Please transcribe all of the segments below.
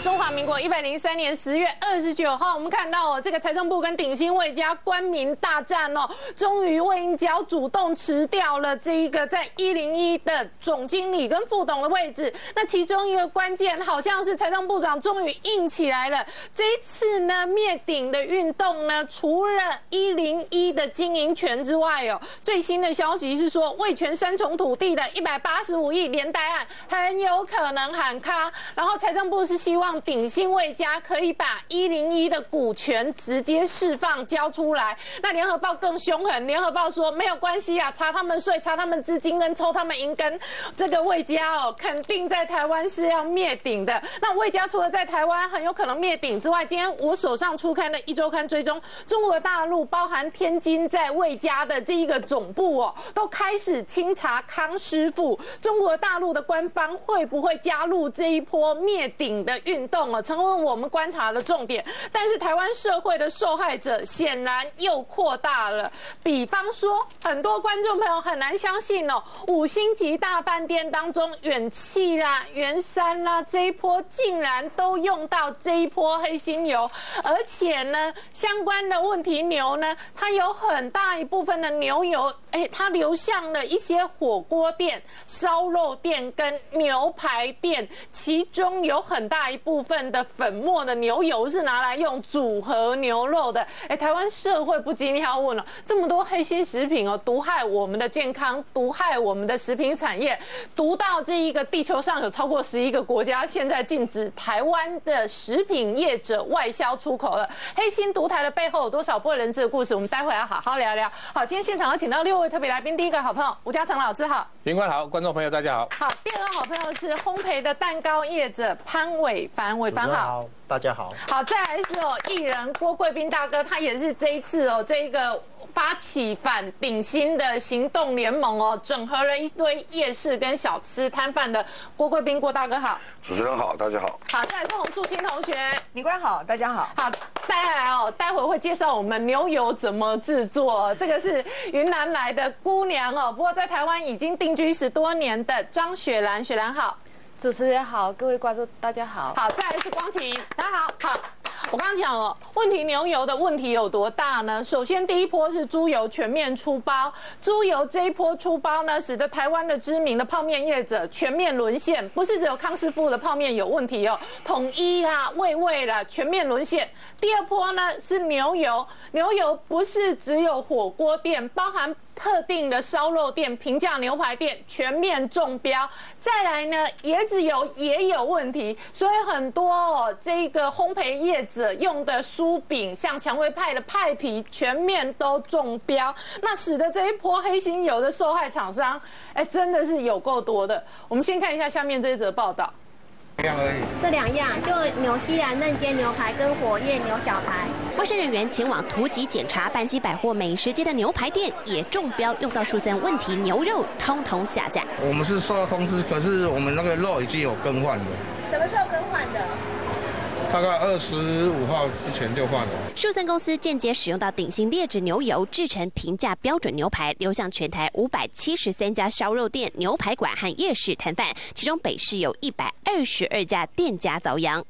中华民国103年10月29号，我们看到这个财政部跟鼎新卫家官民大战终于魏英娇主动辞掉了这一个在101的总经理跟副董的位置。那其中一个关键好像是财政部长终于硬起来了。这一次呢，灭鼎的运动呢，除了101的经营权之外最新的消息是说，味全3重土地的185亿连带案很有可能喊卡。然后财政部是希望鼎新卫家可以把101的股权直接释放交出来。那联合报更凶狠，联合报说没有关系啊，查他们税、查他们资金跟抽他们银根，这个卫家肯定在台湾是要灭鼎的。那卫家除了在台湾很有可能灭鼎之外，今天我手上出刊的《1周刊》追踪中国大陆，包含天津在卫家的这一个总部都开始清查康师傅。中国大陆的官方会不会加入这一波灭鼎的运动成为我们观察的重点。但是台湾社会的受害者显然又扩大了。比方说，很多观众朋友很难相信5星级大饭店当中远气啦、圆山啦这一波竟然都用到这一波黑心油，而且呢，相关的问题牛呢，它有很大一部分的牛油，它流向了一些火锅店、烧肉店跟牛排店，其中有很大一部分的粉末的牛油是拿来用组合牛肉的。台湾社会不禁要问这么多黑心食品毒害我们的健康，毒害我们的食品产业，毒到这一个地球上有超过11个国家现在禁止台湾的食品业者外销出口了。黑心独台的背后有多少不为人知的故事？我们待会要好好聊聊。好，今天现场要请到6位特别来宾，第一个好朋友吴嘉诚老师好， 云官好，观众朋友大家好。 好，第二个好朋友是烘焙的蛋糕业者潘伟凡，伟凡好， 大家好。 好，再来是艺人郭贵宾大哥，他也是这一次这一个发起反鼎新的行动联盟整合了一堆夜市跟小吃摊贩的郭贵宾郭大哥好。 主持人好，大家好。 好，再来是洪素清同学， 李官好，大家好。 好，再来待会会介绍我们牛油怎么制作，这个是云南来的姑娘不过在台湾已经定居10多年的张雪兰，雪兰好。 主持人好，各位观众大家好。 好，再来是光晴， 大家好。 好。我刚刚讲问题牛油的问题有多大呢？首先第一波是猪油全面出包，猪油这一波出包呢，使得台湾的知名的泡面业者全面沦陷，不是只有康师傅的泡面有问题统一啦、味味啦，全面沦陷。第二波呢是牛油，牛油不是只有火锅店，包含特定的烧肉店、平价牛排店全面中标。再来呢，椰子油也有问题，所以很多这个烘焙业者用的酥饼，像蔷薇派的派皮，全面都中标。那使得这一波黑心油的受害厂商，真的是有够多的。我们先看一下下面这一则报道。 这2样就纽西兰嫩煎牛排跟火焰牛小排。 卫生人员前往突击检查半基百货美食街的牛排店，也中标用到数3问题牛肉，通通下架。 我们是收到通知，可是我们那个肉已经有更换了。 什么时候更换的？ 大概25号之前就换了。 数3公司间接使用到鼎新劣质牛油制成平价标准牛排，流向全台573家烧肉店、牛排馆和夜市摊贩，其中北市有122家店家遭殃。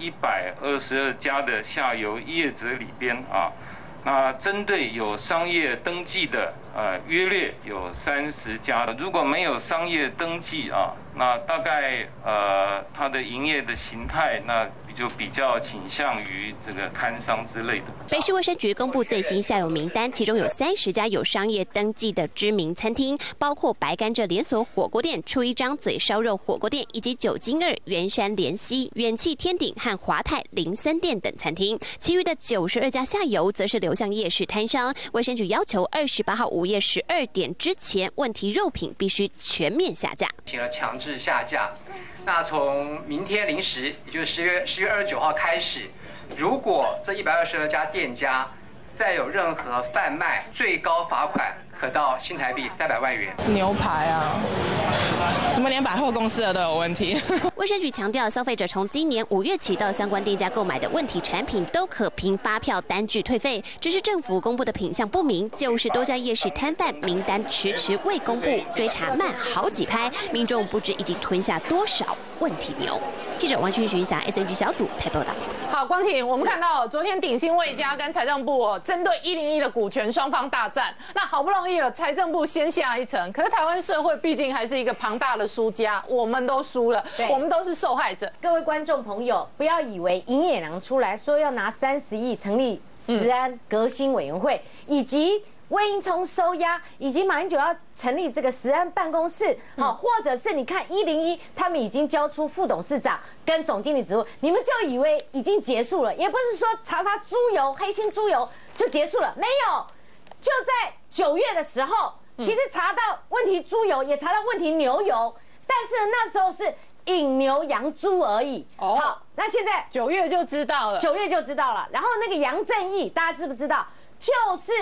122家的下游业者里边那针对有商业登记的约略有30家。如果没有商业登记那大概它的营业的形态那就比较倾向于这个摊商之类的。 北市卫生局公布最新下游名单，其中有30家有商业登记的知名餐厅，包括白甘蔗连锁火锅店、初一张嘴烧肉火锅店，以及九金2、圆山莲溪、远气天鼎和华泰03店等餐厅。其余的92家下游则是流向夜市摊商。卫生局要求28号午夜12点之前，问题肉品必须全面下架。 请了强制下架。那从明天0时，也就是10月29号开始，如果这122家店家再有任何贩卖，最高罚款可到新台币300万元。 牛排怎么连百货公司的都有问题？ 卫生局强调，消费者从今年5月起到相关店家购买的问题产品都可凭发票单据退费，只是政府公布的品项不明，90多家夜市摊贩名单迟未公布，追查慢好几拍，民众不知已经吞下多少问题牛。 记者王群霞 SNG 小组台报道。 好，光晴，我们看到昨天鼎新卫家跟财政部针对101的股权双方大战，那好不容易财政部先下一层，可是台湾社会毕竟还是一个庞大的输家，我们都输了，我们都是受害者。 各位观众朋友，不要以为尹野良出来说要拿30亿成立食安革新委员会，以及魏应充收押，以及马英九要成立这个食安办公室，好，或者是你看101，他们已经交出副董事长跟总经理职务，你们就以为已经结束了，也不是说查猪油、黑心猪油就结束了，没有，就在9月的时候，其实查到问题猪油，也查到问题牛油，但是那时候是引牛养猪而已。好，那现在 9月就知道了 ，9月就知道了。然后那个杨正义，大家知不知道？就是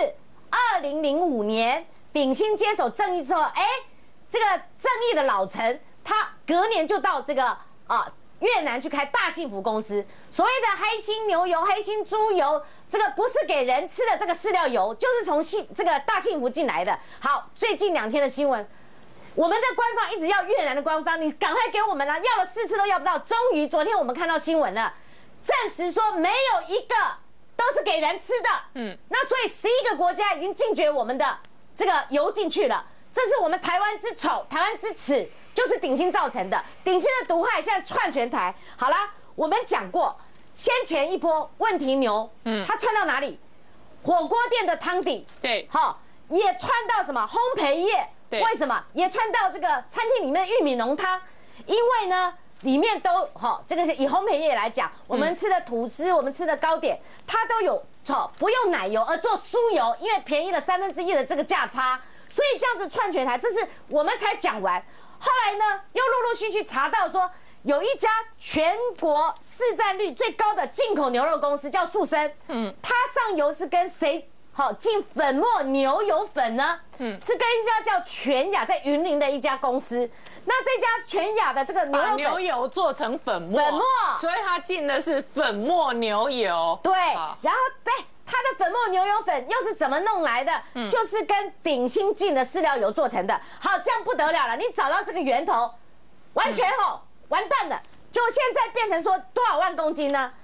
2005年鼎新接手正义之后，这个正义的老陈，他隔年就到这个越南去开大幸福公司。所谓的黑心牛油、黑心猪油，这个不是给人吃的这个饲料油，就是从这个大幸福进来的。好，最近2天的新闻，我们的官方一直要越南的官方，你赶快给我们啊！要了4次都要不到，终于昨天我们看到新闻了，证实说没有一个都是给人吃的。那所以11个国家已经禁绝我们的这个油进去了，这是我们台湾之丑，台湾之耻，就是鼎新造成的。鼎新的毒害现在串全台。好啦，我们讲过，先前一波问题牛，它串到哪里？火锅店的汤底， 对， 好，也串到什么烘焙业？为什么也串到这个餐厅里面的玉米浓汤？因为呢，里面都这个是以烘焙业来讲，我们吃的吐司，我们吃的糕点，它都有不用奶油而做酥油，因为便宜了1/3的这个价差，所以这样子串全台，这是我们才讲完。后来呢，又陆陆续续查到说，有一家全国市占率最高的进口牛肉公司叫树生，它上游是跟谁进粉末牛油粉呢？是跟一家叫全雅在云林的一家公司。那这家全雅的这个牛肉粉，把牛油做成粉末，所以它进的是粉末牛油。 对，然后它的粉末牛油粉又是怎么弄来的？就是跟鼎新进的饲料油做成的。好，这样不得了了，你找到这个源头，完全完蛋了。就现在变成说多少万公斤呢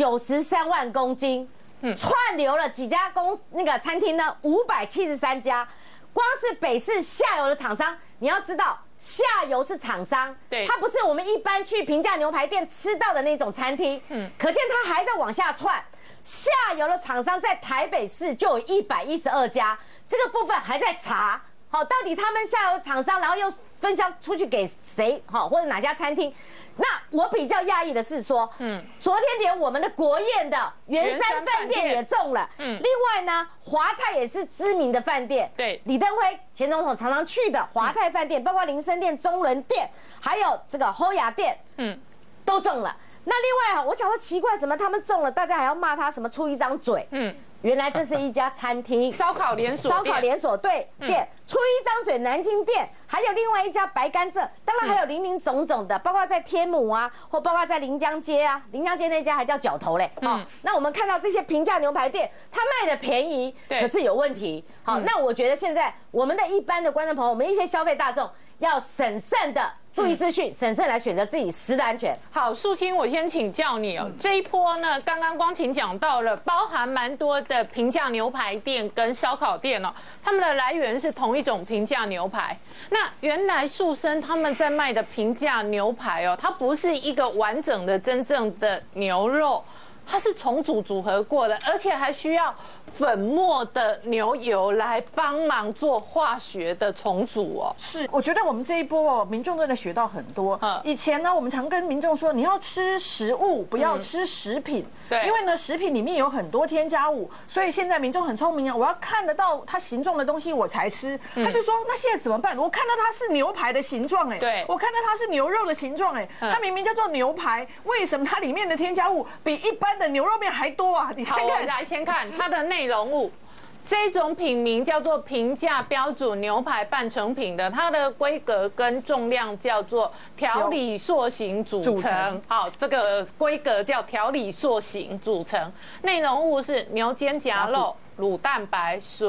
？93万公斤。串流了几家那个餐厅呢？573家，光是北市下游的厂商，你要知道，下游是厂商，对，它不是我们一般去平价牛排店吃到的那种餐厅，可见它还在往下串。下游的厂商在台北市就有112家，这个部分还在查，到底他们下游厂商，然后又分销出去给谁，或者哪家餐厅？那我比较讶异的是说，昨天连我们的国宴的圆山饭店也中了，另外呢，华泰也是知名的饭店，对，李登辉前总统常常去的华泰饭店，包括林森店、中伦店，还有这个侯雅店，都中了。那另外我想说奇怪，怎么他们中了，大家还要骂他什么出一张嘴？原来这是一家餐厅， 烧烤连锁店，出一张嘴南京店，还有另外一家白甘蔗，当然还有林林总总的，包括在天母啊，或包括在临江街啊，临江街那家还叫角头嘞。那我们看到这些平价牛排店，它卖的便宜，可是有问题。好，那我觉得现在我们的一般的观众朋友，我们一些消费大众要审慎的注意资讯，审慎来选择自己食的安全。 好，素清，我先请教你哦，这一波呢，刚刚光晴讲到了，包含蛮多的平价牛排店跟烧烤店哦，他们的来源是同一种平价牛排。那原来树生他们在卖的平价牛排哦，它不是一个完整的真正的牛肉，它是重组组合过的，而且还需要粉末的牛油来帮忙做化学的重组哦。 是，我觉得我们这一波民众真的学到很多。以前呢，我们常跟民众说，你要吃食物，不要吃食品。对，因为呢，食品里面有很多添加物，所以现在民众很聪明啊，我要看得到它形状的东西我才吃。他就说，那现在怎么办？我看到它是牛排的形状，对，我看到它是牛肉的形状，它明明叫做牛排，为什么它里面的添加物比一般的牛肉面还多啊？你看看。 好，我来先看它的内容物。这种品名叫做平价标准牛排半成品的，它的规格跟重量叫做调理塑形组成。好，这个规格叫调理塑形组成。内容物是牛肩胛肉、乳蛋白、水、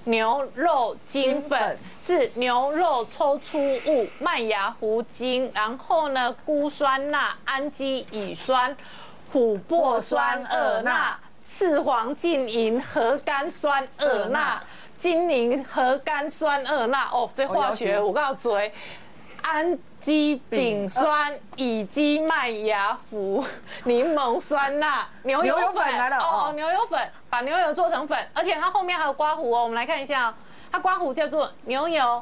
牛肉精粉，是牛肉抽出物、麦芽糊精，然后呢，钴酸钠、氨基乙酸、琥珀酸2钠、次黄净银核苷酸2钠、精磷核苷酸2钠。哦，这化学我告诉你，氨基丙酸、乙基麦芽糊、柠檬酸钠、牛油粉来了哦，牛油粉，把牛油做成粉，而且它后面还有刮胡哦。我们来看一下，它刮胡叫做牛油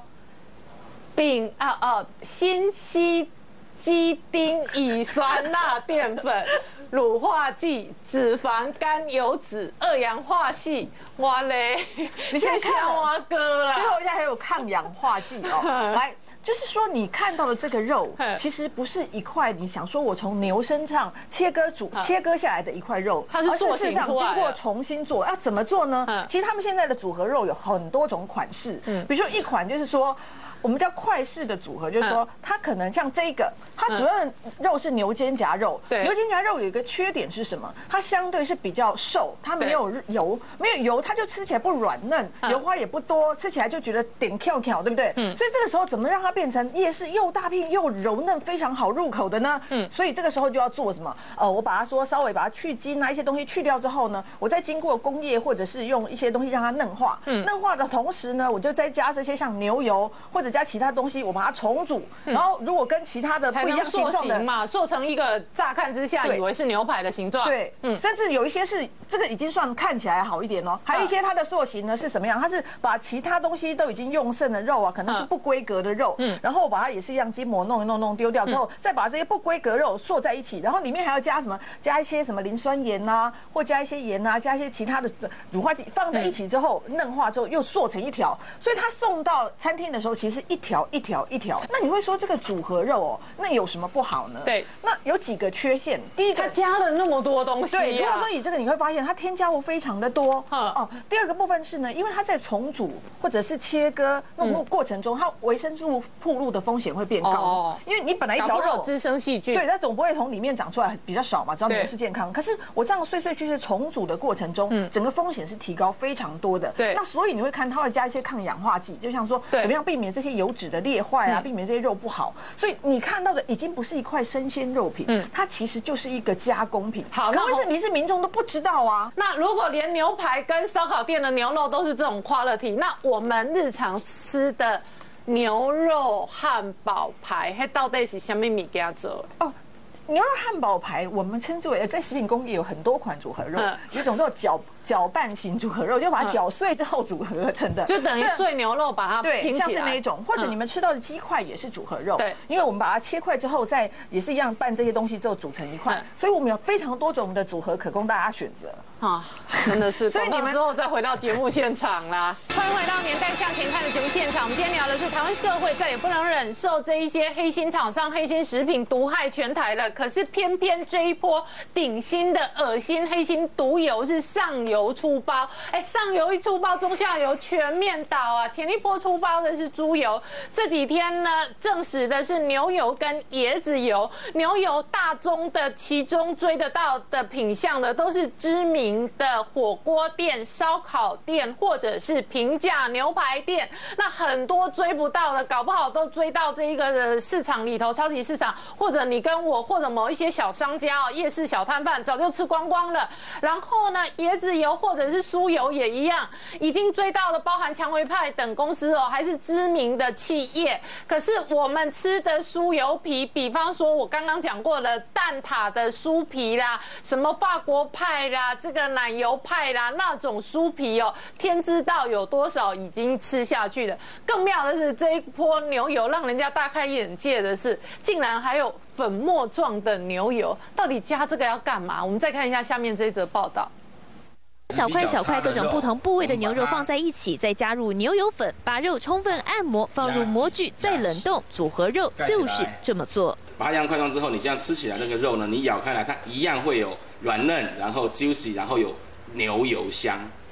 锌烯基丁乙酸钠淀粉、乳化剂、脂肪甘油脂、2氧化硒。哇嘞， 你现在看我哥啦， 最后一下还有抗氧化剂哦，来。就是说，你看到的这个肉，其实不是一块你想说我从牛身上切割下来的一块肉， 它是事实上经过重新做。要怎么做呢？其实他们现在的组合肉有很多种款式，比如说一款就是说。我们叫快式的组合，就是说它可能像这个，它主要的肉是牛肩胛肉。 对， 牛肩胛肉有一个缺点是什么？它相对是比较瘦，它没有油，它就吃起来不软嫩，油花也不多，吃起来就觉得顶跳跳，对不对？所以这个时候怎么让它变成夜市又大片又柔嫩，非常好入口的呢？所以这个时候就要做什么？我把它说稍微把它去筋啊，一些东西去掉之后呢，我再经过工业或者是用一些东西让它嫩化。嫩化的同时呢，我就再加这些像牛油或者加其他东西，我把它重组，然后如果跟其他的不一样形状的嘛，塑成一个乍看之下以为是牛排的形状。 对，甚至有一些是这个已经算看起来好一点哦，还有一些它的塑形呢是什么样？它是把其他东西都已经用剩的肉啊，可能是不规格的肉，然后我把它也是一样筋膜弄一弄丢掉之后，再把这些不规格肉塑在一起，然后里面还要加什么？加一些什么磷酸盐啊，或加一些盐啊，加一些其他的乳化剂放在一起之后，嫩化之后又塑成一条，所以它送到餐厅的时候其实一条。那你会说这个组合肉哦，那有什么不好呢？ 对， 那有几个缺陷。第一个， 它加了那么多东西。 对，如果说以这个你会发现它添加物非常的多。第二个部分是呢，因为它在重组或者是切割过程中，它微生物暴露的风险会变高。因为你本来一条肉滋生细菌， 对，它总不会从里面长出来比较少嘛，只要你是健康。可是我这样碎碎去重组的过程中，整个风险是提高非常多的。 对， 那所以你会看它会加一些抗氧化剂，就像说怎么样避免这些油脂的裂坏啊，避免这些肉不好。所以你看到的已经不是一块生鲜肉品，它其实就是一个加工品。 好， 可问题是民众都不知道啊。 那如果连牛排跟烧烤店的牛肉都是这种 quality， 那我们日常吃的牛肉汉堡排，它到底是什么物件做？ 牛肉汉堡排，我们称之为在食品工业有很多款组合肉，有一种叫搅拌型组合肉，就把它搅碎之后组合成的， 就等于碎牛肉把它拼起来， 像是那一种，或者你们吃到的鸡块也是组合肉，对，因为我们把它切块之后，再也是一样拌这些东西之后组成一块，所以我们有非常多种的组合可供大家选择。 真的是， 所以你们之后再回到节目现场啦。欢迎回到《年代向前看》的节目现场，我们今天聊的是台湾社会再也不能忍受这一些黑心厂商、黑心食品毒害全台了。可是偏偏这一波顶新的恶心黑心毒油是上游出包，上游一出包，中下游全面倒啊！前一波出包的是猪油，这几天呢证实的是牛油跟椰子油。牛油大宗的其中追得到的品项的都是知名的火锅店、烧烤店或者是平价牛排店，那很多追不到的，搞不好都追到这一个市场里头，超级市场，或者你跟我，或者某一些小商家夜市小摊贩早就吃光光了。然后呢，椰子油或者是酥油也一样，已经追到了，包含蔷薇派等公司还是知名的企业。可是我们吃的酥油皮，比方说我刚刚讲过的蛋挞的酥皮啦，什么法国派啦，这个奶油派啦，那种酥皮天知道有多少已经吃下去了。更妙的是，这一波牛油让人家大开眼界的是，竟然还有粉末状的牛油，到底加这个要干嘛？我们再看一下下面这一则报道。 小块各种不同部位的牛肉放在一起，再加入牛油粉，把肉充分按摩，放入模具，再冷冻，组合肉就是这么做。 把它一样块状之后，你这样吃起来那个肉呢，你咬开来，它一样会有软嫩，然后 juicy， 然后有牛油香。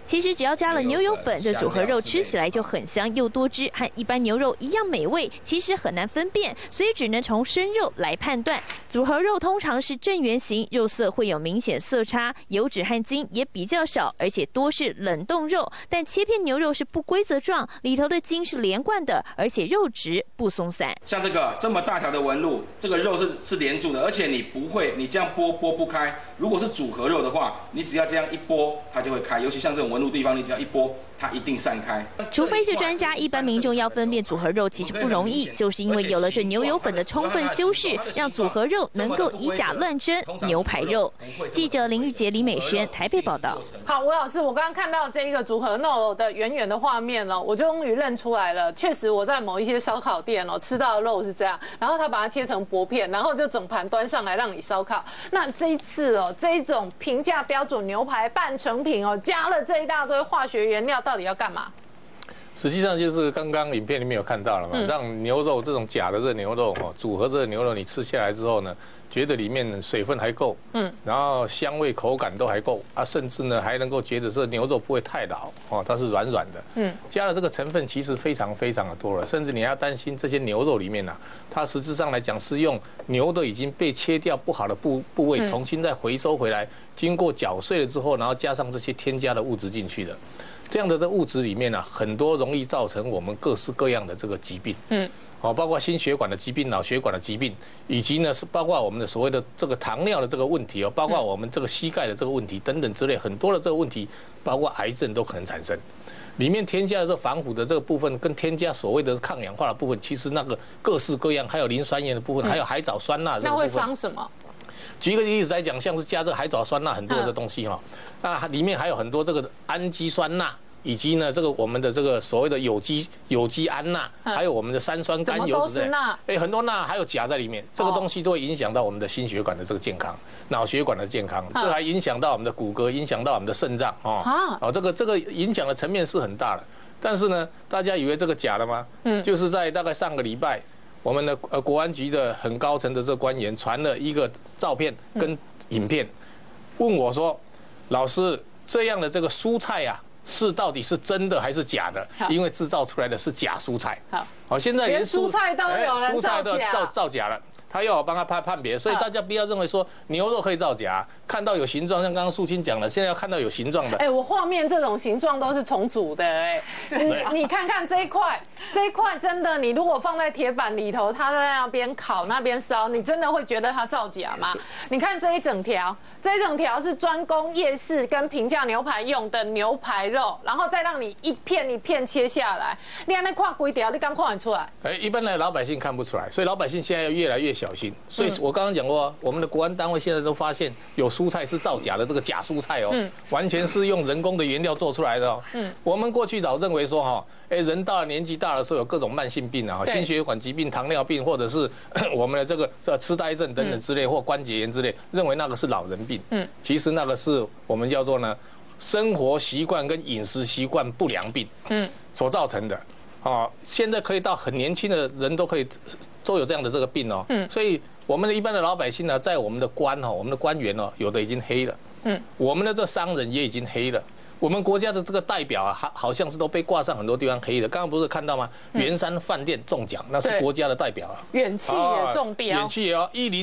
其实只要加了牛油粉，这组合肉吃起来就很香又多汁，和一般牛肉一样美味。其实很难分辨，所以只能从生肉来判断。组合肉通常是正圆形，肉色会有明显色差，油脂和筋也比较少，而且多是冷冻肉。但切片牛肉是不规则状，里头的筋是连贯的，而且肉质不松散。 像这么大条的纹路，这个肉是连住的，而且你这样剥不开。如果是组合肉的话，你只要这样一剥，它就会开。尤其像这种纹路地方，你只要一剥，它一定散开。 除非是专家，一般民众要分辨组合肉其实不容易，就是因为有了这牛油粉的充分修饰，让组合肉能够以假乱真。牛排肉，记者林玉洁、李美萱台北报道。 好，吴老师，我刚刚看到这一个组合肉的圆圆的画面了，我终于认出来了。确实，我在某一些烧烤店吃到的肉是这样，然后他把它切成薄片，然后就整盘端上来让你烧烤。那这一次这一种平价标准牛排半成品加了这一大堆化学原料，到底要干嘛？ 实际上就是刚刚影片里面有看到了嘛，让牛肉这种假的这牛肉组合这个牛肉，你吃下来之后呢，觉得里面水分还够，然后香味口感都还够啊，甚至呢还能够觉得这牛肉不会太老它是软软的，加了这个成分其实非常非常的多了，甚至你还要担心这些牛肉里面它实质上来讲是用牛的已经被切掉不好的部位，重新再回收回来，经过搅碎了之后，然后加上这些添加的物质进去的。这样的物质里面很多容易造成我们各式各样的这个疾病，包括心血管的疾病、脑血管的疾病，以及呢是包括我们的所谓的这个糖尿的这个问题包括我们这个膝盖的这个问题等等之类很多的这个问题，包括癌症都可能产生。里面添加的这防腐的这个部分，跟添加所谓的抗氧化的部分，其实那个各式各样，还有磷酸盐的部分，还有海藻酸钠这个部分。 那会伤什么？ 举一个例子来讲，像是加这个海藻酸钠很多的东西那里面还有很多这个氨基酸钠，以及呢这个我们的这个所谓的有机氨钠，还有我们的三酸甘油脂很多钠还有钾在里面，这个东西都会影响到我们的心血管的这个健康、脑血管的健康，这还影响到我们的骨骼，影响到我们的肾脏这个影响的层面是很大的。但是呢，大家以为这个假的吗？就是在大概上个礼拜，我们的国安局的很高层的这个官员传了一个照片跟影片，问我说：“老师，这样的这个蔬菜是到底是真的还是假的？因为制造出来的是假蔬菜。好，现在连蔬菜都有人造假了。”他要我帮他判别，所以大家不要认为说牛肉可以造假，看到有形状，像刚刚素清讲了，现在要看到有形状的。 我画面这种形状都是重组的你看看这一块真的，你如果放在铁板里头，它在那边烤那边烧，你真的会觉得它造假吗？你看这一整条是专供夜市跟平价牛排用的牛排肉，然后再让你一片一片切下来，你看那看几条，你刚看得出来？ 一般的老百姓看不出来，所以老百姓现在要越来越小心。所以我刚刚讲过，我们的国安单位现在都发现有蔬菜是造假的，这个假蔬菜完全是用人工的原料做出来的我们过去老认为说人到了年纪大的时候有各种慢性病心血管疾病、糖尿病，或者是我们的这个痴呆症等等之类，或关节炎之类，认为那个是老人病。其实那个是我们叫做呢生活习惯跟饮食习惯不良病所造成的。现在可以到很年轻的人都有这样的这个病所以我们的一般的老百姓在我们的我们的官员有的已经黑了，我们的这商人也已经黑了，我们国家的这个代表好像是都被挂上很多地方黑的。刚刚不是看到吗？圆山饭店中奖，那是国家的代表远气也中标， 远气也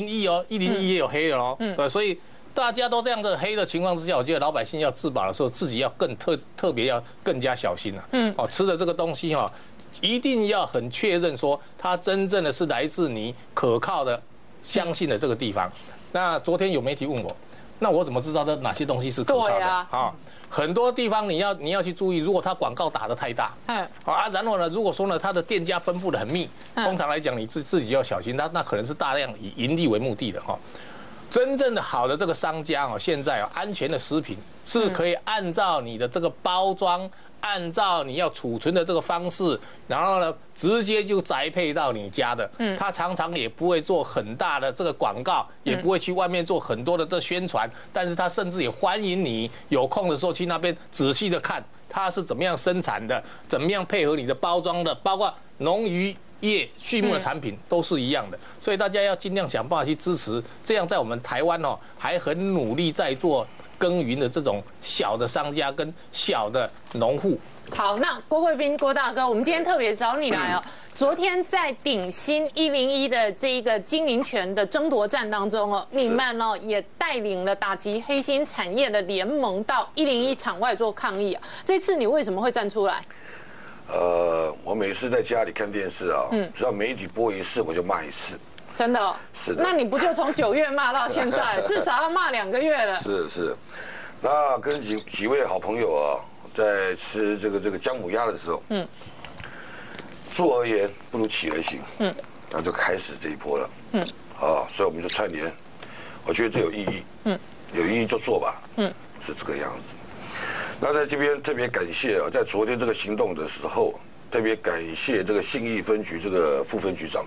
101也有黑的所以大家都这样的黑的情况之下，我觉得老百姓要自保的时候，自己要特别要更加小心吃的这个东西一定要很确认说它真正的是来自你可靠的、相信的这个地方。那昨天有媒体问我，那我怎么知道哪些东西是可靠的？很多地方你要去注意，如果它广告打得太大，然后呢，如果说呢它的店家分布得很密，通常来讲你自己要小心，那可能是大量以盈利为目的的真正的好的这个商家现在安全的食品是可以按照你的这个包装，按照你要储存的这个方式，然后呢直接就宅配到你家的。他常常也不会做很大的这个广告，也不会去外面做很多的这宣传，但是他甚至也欢迎你有空的时候去那边仔细的看它是怎么样生产的，怎么样配合你的包装的，包括农渔业、畜牧的产品都是一样的，所以大家要尽量想办法去支持。这样在我们台湾还很努力在做耕耘的这种小的商家跟小的农户。 好，那郭贵斌郭大哥，我们今天特别找你来哦。昨天在鼎新101的这一个经营权的争夺战当中哦，你们哦也带领了打击黑心产业的联盟到101场外做抗议啊。这次你为什么会站出来？ 我每次在家里看电视啊，只要媒体播一次，我就骂一次。 真的、哦？ 是的。 那你不就从9月骂到现在，至少要骂2个月了？ 是。那跟几位好朋友啊，在吃这个姜母鸭的时候，坐而言不如起而行，那就开始这一波了，所以我们就串联，我觉得这有意义，有意义就做吧，是这个样子。那在这边特别感谢啊，在昨天这个行动的时候，特别感谢这个信义分局这个副分局长，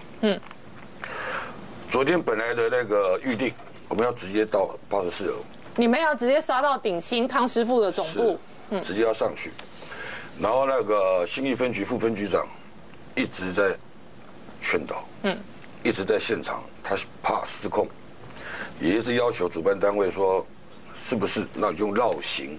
昨天本来的那个预定，我们要直接到84楼， 你们要直接杀到鼎新康师傅的总部， 直接要上去，然后那个信义分局副分局长一直在劝导，一直在现场，他怕失控，也是要求主办单位说，是不是那就用绕行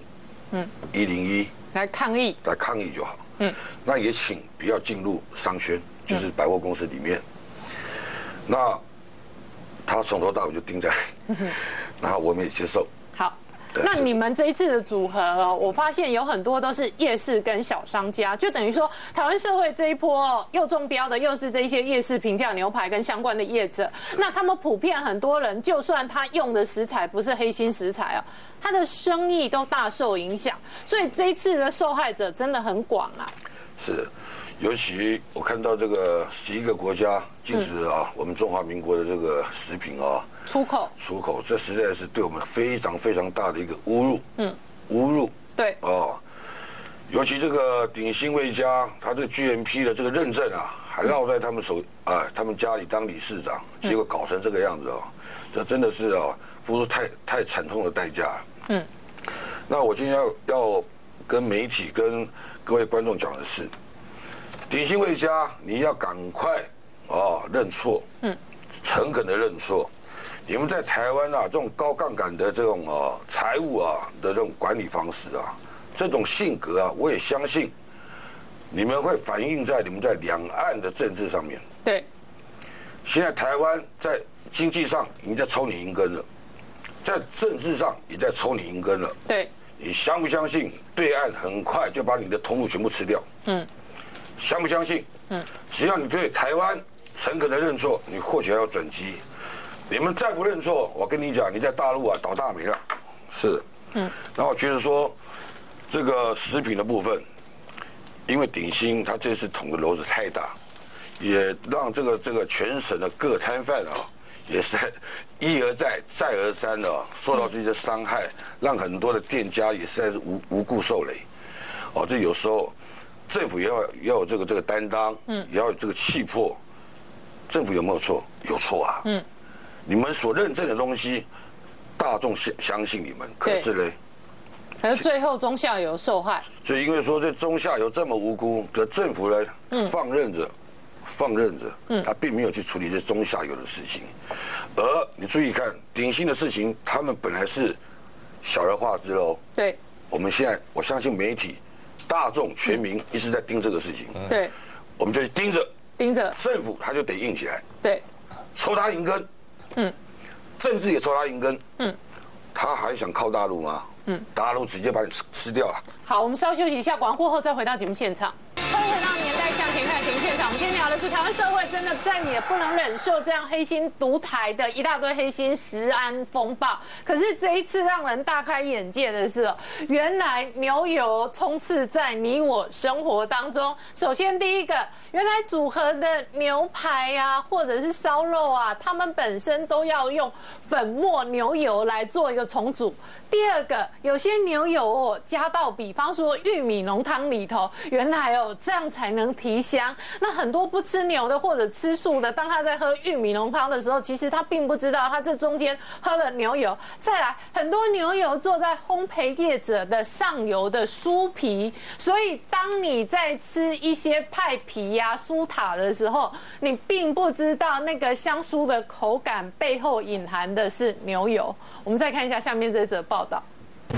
，101 来抗议就好，那也请不要进入商圈，就是百货公司里面，那他从头到尾就盯在，然后我们也接受。 好。那你们这一次的组合哦，我发现有很多都是夜市跟小商家，就等于说台湾社会这一波又中标的又是这一些夜市平价牛排跟相关的业者。那他们普遍很多人，就算他用的食材不是黑心食材哦，他的生意都大受影响。所以这一次的受害者真的很广啊。 是。尤其我看到这个11个国家禁止啊，我们中华民国的这个食品啊出口， 这实在是对我们非常非常大的一个侮辱，侮辱， 对， 尤其这个鼎新味家，他这 GMP 的这个认证啊，还落在他们他们家里当理事长，结果搞成这个样子这真的是付出太惨痛的代价了。那我今天要跟媒体跟各位观众讲的是。鼎新味家，你要赶快认错，诚恳的认错。你们在台湾这种高杠杆的这种财务的这种管理方式这种性格我也相信，你们会反映在你们在两岸的政治上面。 对。 现在台湾在经济上已经在抽你银根了，在政治上也在抽你银根了。 对。 你相不相信对岸很快就把你的通路全部吃掉？相不相信？只要你对台湾诚恳的认错，你或许还要转机。你们再不认错，我跟你讲，你在大陆倒大霉了。是。那我觉得说，这个食品的部分，因为鼎新它这次捅的篓子太大，也让这个全省的各摊贩也是一而再再而三的受到这些伤害，让很多的店家也实在是无故受累。这有时候。政府也要有这个担当，也要有这个气魄。政府有没有错？有错啊。你们所认证的东西，大众相信你们，可是嘞， 可是最后中下游受害。 所以因为说这中下游这么无辜，这政府呢放任着，他并没有去处理这中下游的事情。而你注意看，鼎新的事情，他们本来是小而化之喽。 对。 我们现在我相信媒体。大众全民一直在盯这个事情， 对， 我们就盯着，政府他就得硬起来， 对， 抽他银根，政治也抽他银根，他还想靠大陆吗？大陆直接把你吃掉了。 好，我们稍休息一下，广告过后再回到节目现场。欢迎回到年代向前看节目现场，我们今天聊的是台湾社会真的再也不能忍受这样黑心独台的一大堆黑心食安风暴。可是这一次让人大开眼界的是，原来牛油充斥在你我生活当中。首先第一个，原来组合的牛排或者是烧肉他们本身都要用粉末牛油来做一个重组。第二个，有些牛油加到比方说玉米浓汤里头，原来这样才能提香。那很多不吃牛的或者吃素的，当他在喝玉米浓汤的时候，其实他并不知道他这中间喝了牛油。再来，很多牛油做在烘焙业者的上游的酥皮，所以当你在吃一些派皮酥塔的时候，你并不知道那个香酥的口感背后隐含的是牛油。我们再看一下下面这则报道。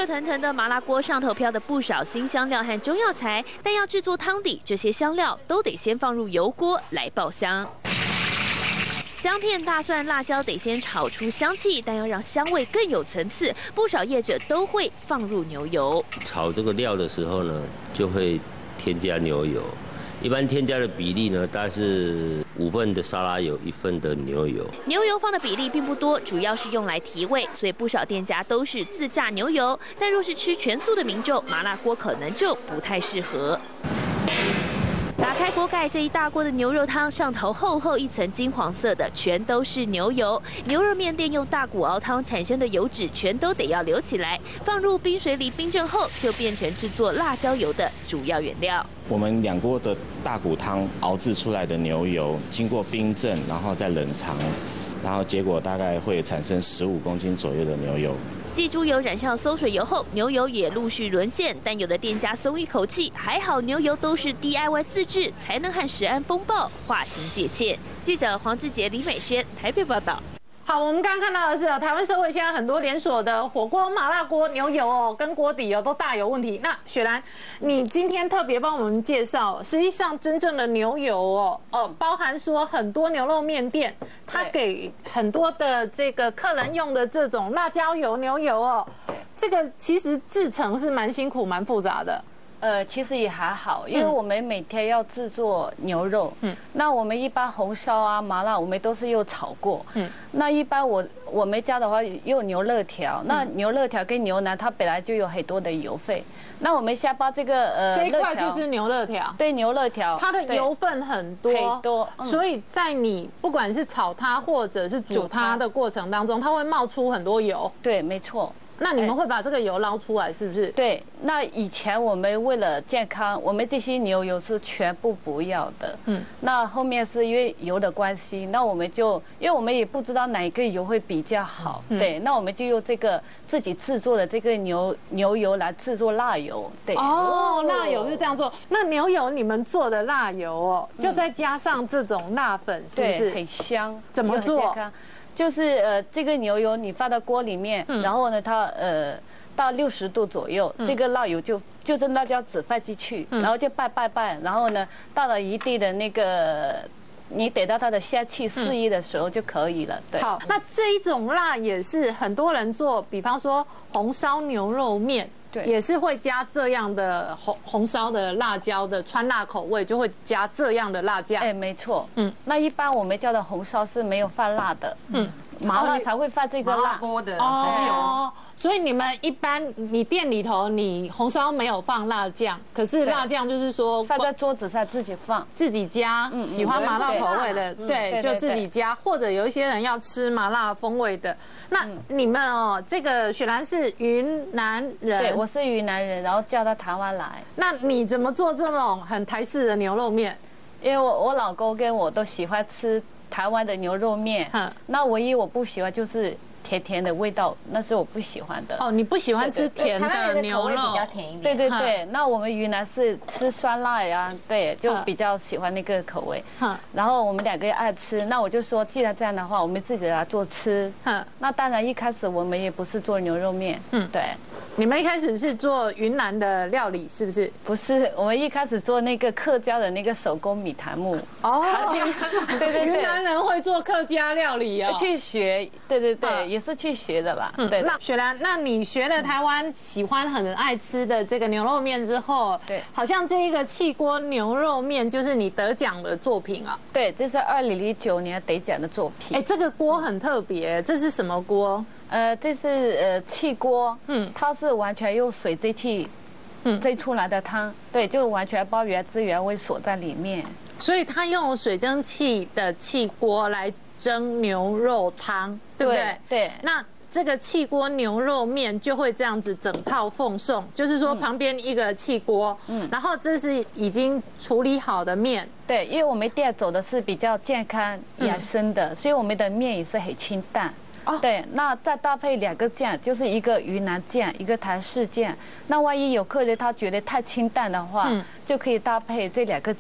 热腾腾的麻辣锅上头飘的不少新香料和中药材，但要制作汤底，这些香料都得先放入油锅来爆香。姜片、大蒜、辣椒得先炒出香气，但要让香味更有层次，不少业者都会放入牛油。 炒这个料的时候呢，就会添加牛油。一般添加的比例呢，大概是5份的沙拉油，1份的牛油。 牛油放的比例并不多，主要是用来提味，所以不少店家都是自榨牛油。但若是吃全素的民众，麻辣锅可能就不太适合。打开锅盖，这一大锅的牛肉汤上头厚厚一层金黄色的，全都是牛油。牛肉面店用大骨熬汤产生的油脂，全都得要留起来，放入冰水里冰镇后，就变成制作辣椒油的主要原料。 我们2锅的大骨汤熬制出来的牛油，经过冰镇，然后再冷藏，然后结果大概会产生15公斤左右的牛油。 继猪油染上馊水油后，牛油也陆续沦陷，但有的店家松一口气，还好牛油都是 DIY 自制，才能和食安风暴划清界限。记者黄志杰、李美萱台北报道。 好，我们刚刚看到的是台湾社会现在很多连锁的火锅、麻辣锅、牛油跟锅底都大有问题。那雪兰，你今天特别帮我们介绍，实际上真正的牛油包含说很多牛肉面店，它给很多的这个客人用的这种辣椒油、牛油这个其实制成是蛮辛苦、蛮复杂的。 其实也还好，因为我们每天要制作牛肉，那我们一般红烧啊、麻辣，我们都是用炒过，那一般我们家的话用牛肋条，那牛肋条跟牛腩它本来就有很多的油分，那我们先把这个这一块就是牛肋条， 对，牛肋条， 它的油分很多，所以在你不管是炒它或者是煮它的过程当中，它会冒出很多油， 对，没错。 那你们会把这个油捞出来，是不是？ 对，那以前我们为了健康，我们这些牛油是全部不要的。那后面是因为油的关系，那我们就因为我们也不知道哪一个油会比较好，对，那我们就用这个自己制作的这个牛油来制作辣油。对， 辣油是这样做。那牛油你们做的辣油就再加上这种辣粉，是不是？ 对，很香。 怎么做？ 就是这个牛油你放到锅里面，然后呢它到60度左右，这个辣油就是辣椒籽放进去，然后就拌，然后呢到了一定的那个，你等到它的香气四溢的时候就可以了。对。 好，那这一种辣也是很多人做，比方说红烧牛肉面。对，也是会加这样的红烧的辣椒的川辣口味，就会加这样的辣酱。 哎，没错。那一般我们家的红烧是没有放辣的。麻辣才会放这个辣锅的所以你们一般你店里头你红烧没有放辣酱，可是辣酱就是说放在桌子上自己放， 自己加。喜欢麻辣口味的，对，就自己加，或者有一些人要吃麻辣风味的。那你们这个雪兰是云南人， 对，我是云南人，然后嫁到台湾来。 那你怎么做这种很台式的牛肉面？ 因为我老公跟我都喜欢吃台湾的牛肉面，那唯一我不喜欢就是甜的味道，那是我不喜欢的。 你不喜欢吃甜的牛肉？ 比较甜一点。 对，那我们云南是吃酸辣呀，对，就比较喜欢那个口味。然后我们2个也爱吃，那我就说，既然这样的话，我们自己来做吃。那当然一开始我们也不是做牛肉面，对。 你们一开始是做云南的料理，是不是？ 不是，我们一开始做那个客家的那个手工米苔目。 对，云南人会做客家料理去学，对，也是去学的啦。对。 那雪兰，那你学了台湾喜欢很爱吃的这个牛肉面之后，对，好像这一个气锅牛肉面就是你得奖的作品啊？ 对，这是2009年得奖的作品。 这个锅很特别，这是什么锅？ 这是气锅，它是完全用水蒸气蒸出来的汤，对，就完全把原汁原味锁在里面。 所以它用水蒸气的气锅来蒸牛肉汤，对不对？ 对。 那这个气锅牛肉面就会这样子整套奉送，就是说旁边一个气锅，然后这是已经处理好的面。 对，因为我们店走的是比较健康养生的，所以我们的面也是很清淡。对，那再搭配2个酱，就是一个云南酱，一个台式酱。那万一有客人他觉得太清淡的话，就可以搭配这2个酱。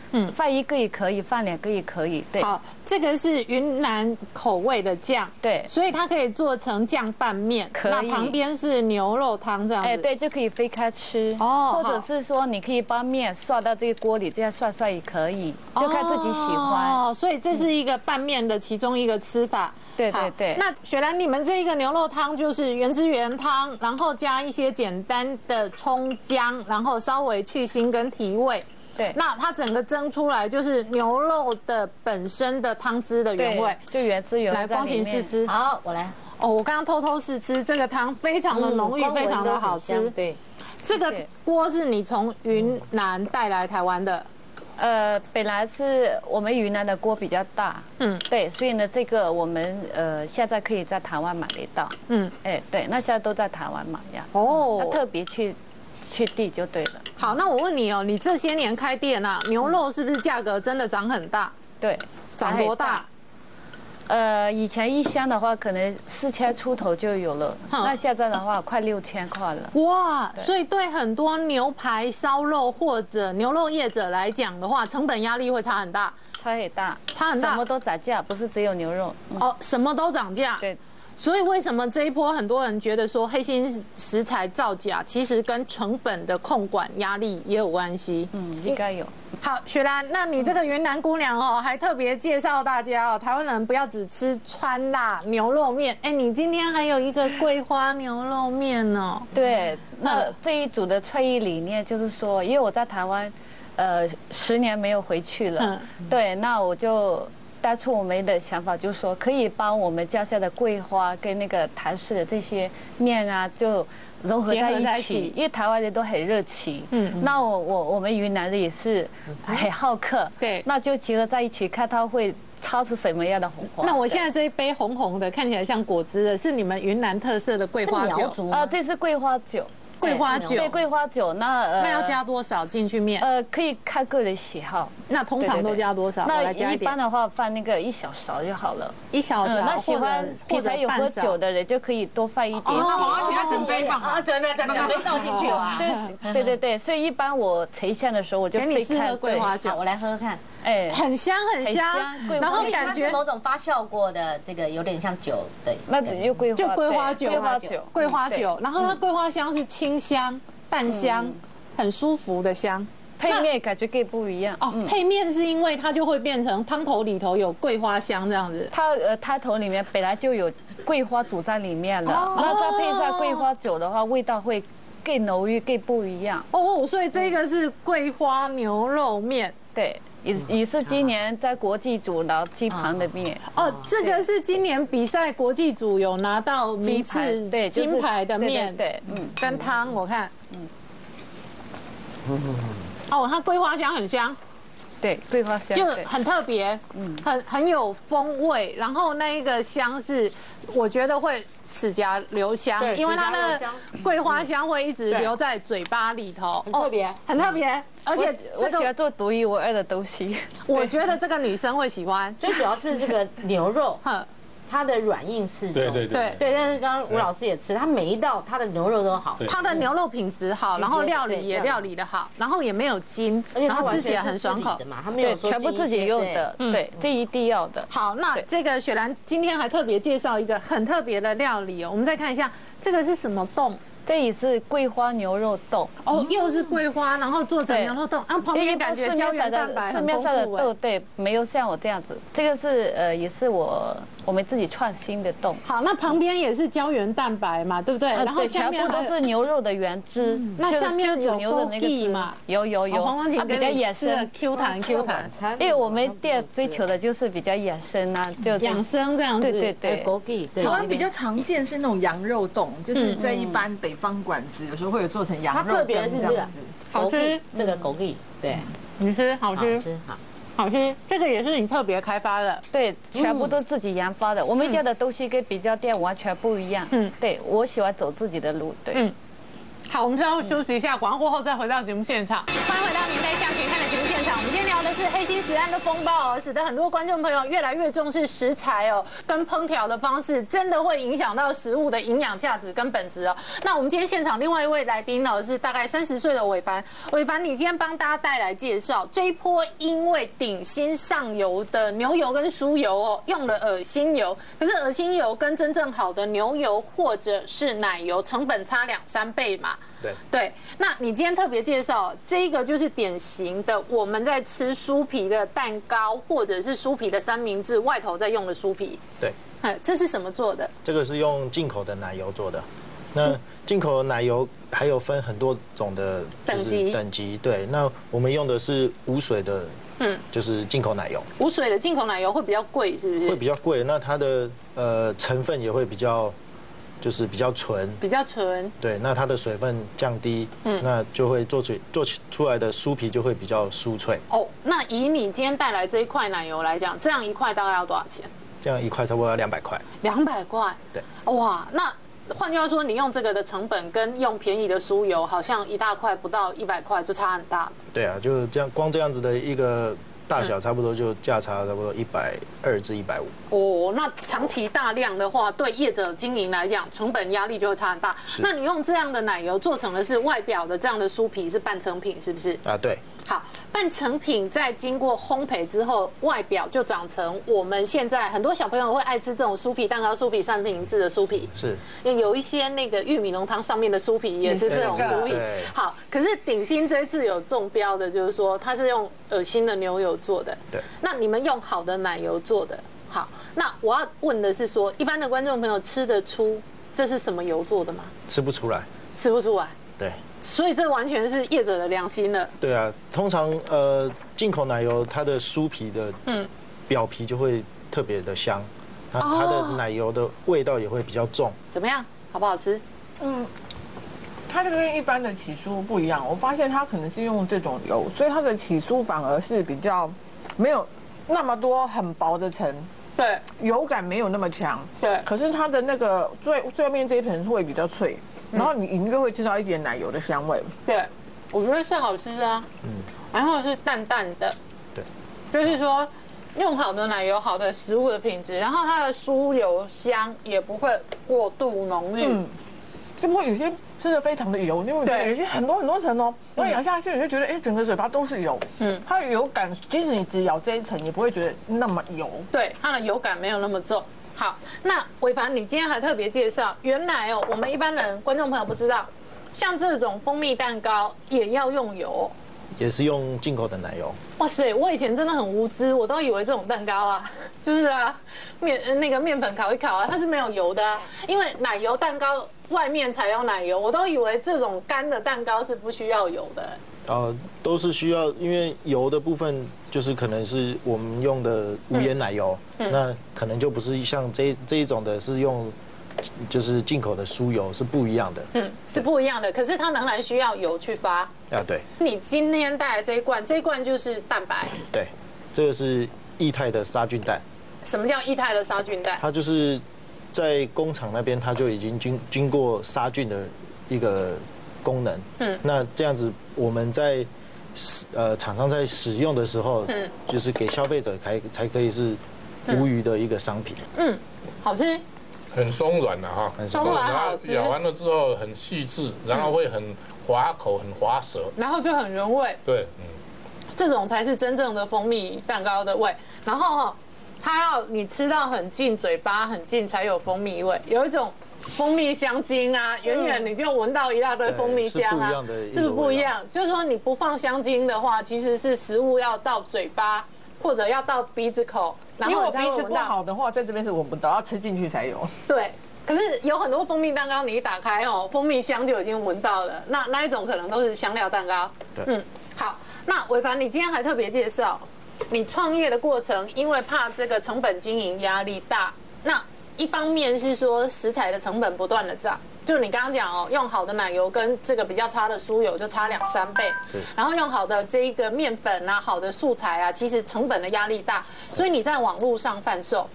放1个也可以，放2个也可以。对， 好，这个是云南口味的酱， 对， 所以它可以做成酱拌面， 可以。 那旁边是牛肉汤这样子， 哎，对，就可以分开吃哦，或者是说你可以把面刷到这个锅里，这样涮也可以，就看自己喜欢。 哦，所以这是一个拌面的其中一个吃法。 对对对。 那雪兰，你们这个牛肉汤就是原汁原汤，然后加一些简单的葱姜，然后稍微去腥跟提味。 对， 那它整个蒸出来就是牛肉的本身的汤汁的原味， 就原汁原味。 来，光晴试吃。 好，我来。 哦，我刚刚偷偷试吃，这个汤非常的浓郁，非常的好吃。 对， 这个锅是你从云南带来台湾的。 本来是我们云南的锅比较大，对，所以呢，这个我们现在可以在台湾买得到，哎，对，那现在都在台湾买呀。哦，那特别去地就对了。 好，那我问你哦，你这些年开店啊，牛肉是不是价格真的涨很大？ 对， 涨多大？ 以前1箱的话可能4000出头就有了，那现在的话快6000块了。 哇，所以对很多牛排、烧肉或者牛肉业者来讲的话，成本压力会差很大。 差很大， 差很大， 什么都涨价，不是只有牛肉。 哦，什么都涨价。 对。 所以为什么这一波很多人觉得说黑心食材造假，其实跟成本的控管压力也有关系？ 应该有。 好，雪兰，那你这个云南姑娘哦，还特别介绍大家哦，台湾人不要只吃川辣牛肉面。哎，你今天还有一个桂花牛肉面哦。 对，那这一组的创意理念就是说，因为我在台湾，10年没有回去了，对，那我就。当初我们的想法就是说，可以把我们家乡的桂花跟那个台式的这些面啊，就融合在一起。因为台湾人都很热情，那我们云南人也是很好客，对，那就结合在一起，看它会擦出什么样的红花。 那我现在这一杯红红的，看起来像果汁的，是你们云南特色的桂花酒这是桂花酒。 桂花酒， 对，桂花酒， 那要加多少进去面？ 可以看个人喜好。 那通常都加多少？ 那一般的话放那个1小勺就好了。 1小勺， 那喜欢品牌有喝酒的人就可以多放一点。 那黄阿全整杯放啊，整杯倒进去啊。 对，所以一般我呈现的时候，我就给你试喝桂花酒， 我来喝喝看。 哎， 很香很香，然后感觉某种发酵过的这个有点像酒的。 那有桂花， 就桂花酒，桂花酒，然后它桂花香是清香。淡香，很舒服的香， 配面感觉更不一样哦。配面是因为它就会变成汤头里头有桂花香这样子。 它汤头里面本来就有桂花煮在里面了，那再配上桂花酒的话，味道会更浓郁、更不一样。 哦，所以这个是桂花牛肉面， 对。也是今年在国际组拿金牌的面哦，这个是今年比赛国际组有拿到名次金牌的面， 对， 跟汤我看，哦，它桂花香很香， 对，桂花香就很特别，很有风味，然后那一个香是我觉得会齿颊留香，因为它的桂花香会一直留在嘴巴里头， 很特别， 很特别。而且我喜欢做独一无二的东西， 我觉得这个女生会喜欢。 最主要是这个牛肉，它的软硬适中。 对。 但是刚刚吴老师也吃，他每一道他的牛肉都好， 他的牛肉品质好，然后料理也料理的好，然后也没有筋，然后吃起来很爽口。 对，全部自己用的，对，这一定要的。 好，那这个雪兰今天还特别介绍一个很特别的料理哦，我们再看一下这个是什么冻。 这也是桂花牛肉冻哦，又是桂花，然后做成牛肉冻，然后旁边感觉胶原蛋白很丰富。市面上的豆对，没有像我这样子，这个是也是我们自己创新的冻。 好，那旁边也是胶原蛋白嘛，对不对？然后全部都是牛肉的原汁。 那下面有牛的那个汁嘛？ 有，它比较养生 ，Q 弹。 因为我们店追求的就是比较养生啊，就养生这样子。 对。 台湾比较常见是那种羊肉冻，就是在一般北方馆子有时候会有做成羊肉。 它特别是这个， 好吃， 这个枸杞，对， 你吃好吃，好吃，这个也是你特别开发的， 对，全部都自己研发的。我们家的东西跟别家店完全不一样，对我喜欢走自己的路，对。 好，我们稍后休息一下，广告过后再回到节目现场。欢迎回到《明代向前看》的节目现场，我们今天天聊的是黑心食安的风暴使得很多观众朋友越来越重视食材跟烹调的方式，真的会影响到食物的营养价值跟本质那我们今天现场另外一位来宾是大概30岁的伟凡，伟凡，你今天帮大家带来介绍这一波因为鼎新上游的牛油跟酥油用了恶心油，可是恶心油跟真正好的牛油或者是奶油成本差2-3倍嘛。对，那你今天特别介绍这个就是典型的我们在吃酥皮的蛋糕或者是酥皮的三明治外头在用的酥皮。 对， 这是什么做的？这个是用进口的奶油做的。那进口的奶油还有分很多种的等级。对，那我们用的是无水的，就是进口奶油。无水的进口奶油会比较贵，是不是？会比较贵，那它的成分也会比较纯，对，那它的水分降低，那就会做出来的酥皮就会比较酥脆。 那以你今天带来这一块奶油来讲，这样一块大概要多少钱？ 这样一块差不多要200块。 200块？ 对。 哇，那换句话说，你用这个的成本跟用便宜的酥油，好像一大块不到100块就差很大。 对啊，就是这样，光这样子的一个大小差不多就价差差不多120至150。 那长期大量的话，对业者经营来讲，成本压力就会差很大。那你用这样的奶油做成的是外表的这样的酥皮，是半成品，是不是？ 啊，对。 好，半成品在经过烘焙之后，外表就长成我们现在很多小朋友会爱吃这种酥皮蛋糕、酥皮三明治的酥皮。 是。 有一些那个玉米浓汤上面的酥皮也是这种酥皮。好，可是鼎新这次有中标的，就是说它是用恶心的牛油做的。 对。 那你们用好的奶油做的。好，那我要问的是说，一般的观众朋友吃得出这是什么油做的吗？ 吃不出来。 吃不出来。 对。 所以这完全是业者的良心了。 对啊，通常进口奶油它的酥皮的表皮就会特别的香，它的奶油的味道也会比较重。 怎么样？好不好吃？ 它这个跟一般的起酥不一样，我发现它可能是用这种油，所以它的起酥反而是比较没有那么多很薄的层。 对， 油感没有那么强。 对， 可是它的那个最外面这一层会比较脆。然后你应该会吃到一点奶油的香味。 对，我觉得是好吃啊。然后是淡淡的。 对， 就是说用好的奶油，好的食物的品质，然后它的酥油香也不会过度浓郁。 就不会有些吃的非常的油，因为有些很多层然后咬下去你就觉得整个嘴巴都是油。它的油感，即使你只咬这一层，也不会觉得那么油。 对，它的油感没有那么重。好，那伟凡，你今天还特别介绍，原来我们一般人观众朋友不知道，像这种蜂蜜蛋糕也要用油， 也是用进口的奶油。 哇塞，我以前真的很无知，我都以为这种蛋糕啊，就是面粉烤一烤啊，它是没有油的因为奶油蛋糕外面才有奶油，我都以为这种干的蛋糕是不需要油的。 都是需要，因为油的部分就是可能是我们用的无盐奶油，那可能就不是像这一种的，是用就是进口的酥油是不一样的。 是不一样的，可是它仍然需要油去发。 对。 你今天带来这一罐就是蛋白。 对，这个是液态的杀菌蛋。 什么叫液态的杀菌蛋？ 它就是在工厂那边，它就已经经过杀菌的一个功能。那这样子我们在厂商在使用的时候，就是给消费者才可以是无虞的一个商品。 好吃， 很松软的哈， 很松软，好吃。 咬完了之后很细致，然后会很滑口，很滑舌， 然后就很原味。 对， 这种才是真正的蜂蜜蛋糕的味。然后它要你吃到很近，嘴巴很近才有蜂蜜味，有一种蜂蜜香精啊，远远你就闻到一大堆蜂蜜香啊，这个不一样。就是说你不放香精的话，其实是食物要到嘴巴或者要到鼻子口，然后因为我鼻子不好的话，在这边是闻不到，要吃进去才有。 对。可是有很多蜂蜜蛋糕，你一打开蜂蜜香就已经闻到了。那一种可能都是香料蛋糕。好，那伟凡，你今天还特别介绍，你创业的过程，因为怕这个成本经营压力大，那一方面是说食材的成本不断的涨，就你刚刚讲用好的奶油跟这个比较差的酥油就差2-3倍，然后用好的这一个面粉啊，好的素材啊，其实成本的压力大，所以你在网络上贩售。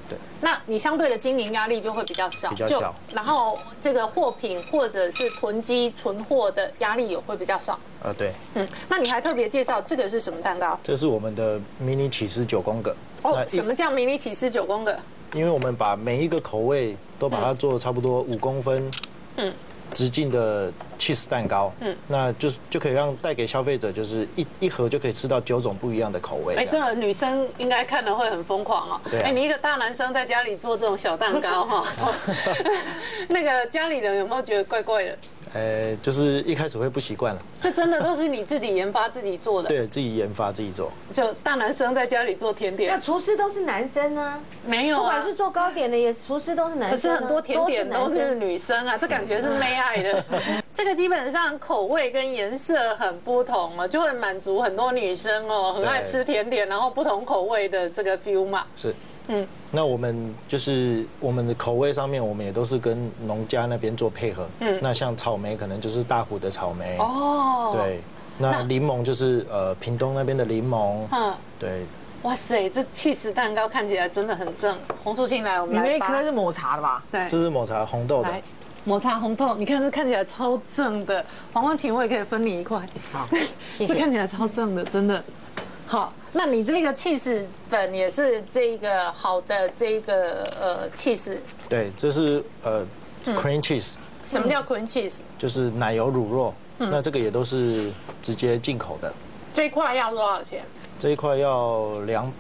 对。 那你相对的经营压力就会比较少， 比较小。 然后这个货品或者是囤积存货的压力也会比较少。 对。 那你还特别介绍这个是什么蛋糕？ 这是我们的迷你起司9宫格。 什么叫迷你起司9宫格？ 因为我们把每一个口味都把它做差不多5公分。直径的cheese蛋糕，那就可以带给消费者，就是一盒就可以吃到9种不一样的口味。 这个女生应该看了会很疯狂哦。 对。 你一个大男生在家里做这种小蛋糕哈，那个家里人有没有觉得怪怪的？ 就是一开始会不习惯了。 这真的都是你自己研发自己做的？ 对，自己研发自己做。 就大男生在家里做甜点， 那厨师都是男生啊？ 没有啊， 不管是做糕点的，也厨师都是男生。 可是很多甜点都是女生啊，这感觉是妹爱的。这个基本上口味跟颜色很不同嘛，就会满足很多女生哦，很爱吃甜点，然后不同口味的这个 feel 嘛。 是。那我们就是我们的口味上面，我们也都是跟农家那边做配合。那像草莓可能就是大湖的草莓。对。那柠檬就是屏东那边的柠檬。对。 哇塞，这起司蛋糕看起来真的很正。洪淑清来，我们来。 你那颗是抹茶的吧？ 对。 这是抹茶红豆的。 抹茶红豆，你看这看起来超正的。黄光芹，我也可以分你一块。 好， 这看起来超正的，真的。好，那你这个起司粉也是这个好的这个起司？ 对，这是cream cheese。 什么叫 cream cheese？ 就是奶油乳酪。那这个也都是直接进口的。 这一块要多少钱？ 这一块要220。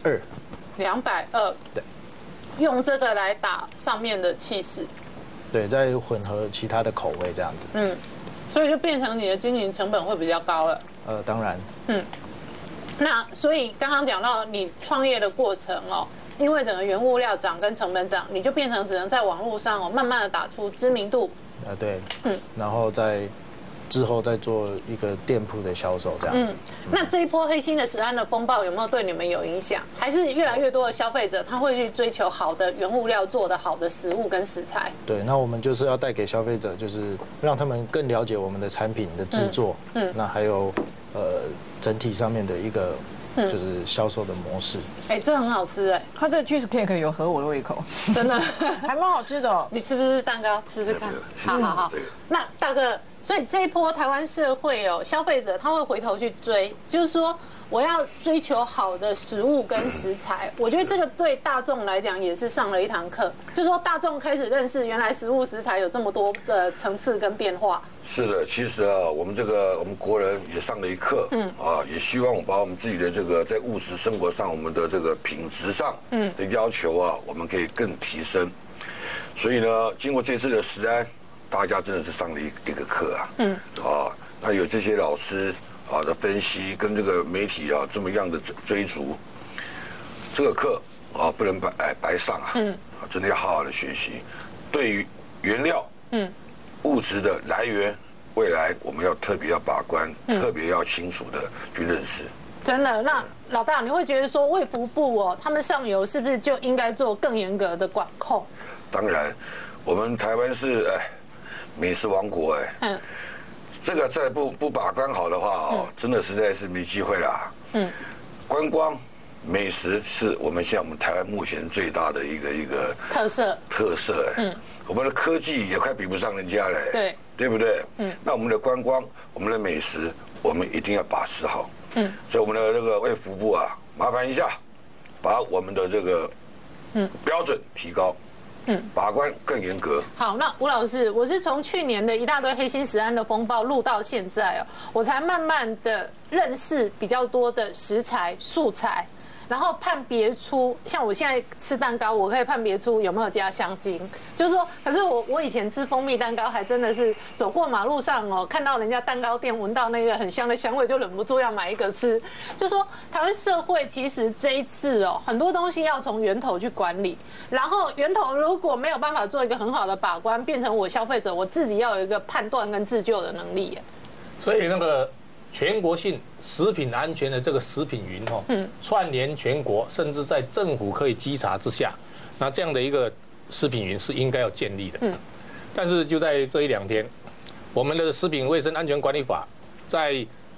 220。 对。 用这个来打上面的起司。 对，再混合其他的口味这样子。 所以就变成你的经营成本会比较高了。 当然。 那所以刚刚讲到你创业的过程哦，因为整个原物料涨跟成本涨，你就变成只能在网络上慢慢的打出知名度。 对。然后之后再做一个店铺的销售这样子。 那这一波黑心的食安的风暴有没有对你们有影响？还是越来越多的消费者他会去追求好的原物料做的好的食物跟食材？ 对，那我们就是要带给消费者，就是让他们更了解我们的产品的制作，那还有整体上面的一个就是销售的模式。 这很好吃哎， 它这个 cheese cake 有合我的胃口， 真的还蛮好吃的哦。 你吃不吃蛋糕？吃吃看。好。那大哥。所以这一波台湾社会消费者他会回头去追，就是说我要追求好的食物跟食材。我觉得这个对大众来讲也是上了一堂课，就是说大众开始认识原来食物食材有这么多的层次跟变化。 是的，其实我们国人也上了一课，也希望把我们自己的这个在务实生活上我们的这个品质上的要求我们可以更提升。所以呢，经过这次的食安。大家真的是上了一个课那有这些老师的分析跟这个媒体这么样的追逐，这个课不能白上真的要好好的学习。对于原料物质的来源，未来我们要特别要把关，特别要清楚的去认识。 真的，那老大你会觉得说卫福部他们上游是不是就应该做更严格的管控？ 当然，我们台湾是美食王国这个再不把关好的话真的实在是没机会啦。观光美食是我们台湾目前最大的一个特色我们的科技也快比不上人家嘞，对不对？那我们的观光，我们的美食，我们一定要把持好。所以我们的这个卫福部麻烦一下，把我们的这个标准提高。把关更严格。 好，那吴老师，我是从去年的一大堆黑心食安的风暴录到现在我才慢慢的认识比较多的食材素材，然后判别出，像我现在吃蛋糕，我可以判别出有没有加香精。就是说，可是我以前吃蜂蜜蛋糕，还真的是走过马路上看到人家蛋糕店，闻到那个很香的香味，就忍不住要买一个吃。就说台湾社会其实这一次很多东西要从源头去管理，然后源头如果没有办法做一个很好的把关，变成我消费者我自己要有一个判断跟自救的能力。 所以那个全国性食品安全的这个食品云串联全国，甚至在政府可以稽查之下，那这样的一个食品云是应该要建立的。但是就在这1-2天，我们的食品卫生安全管理法在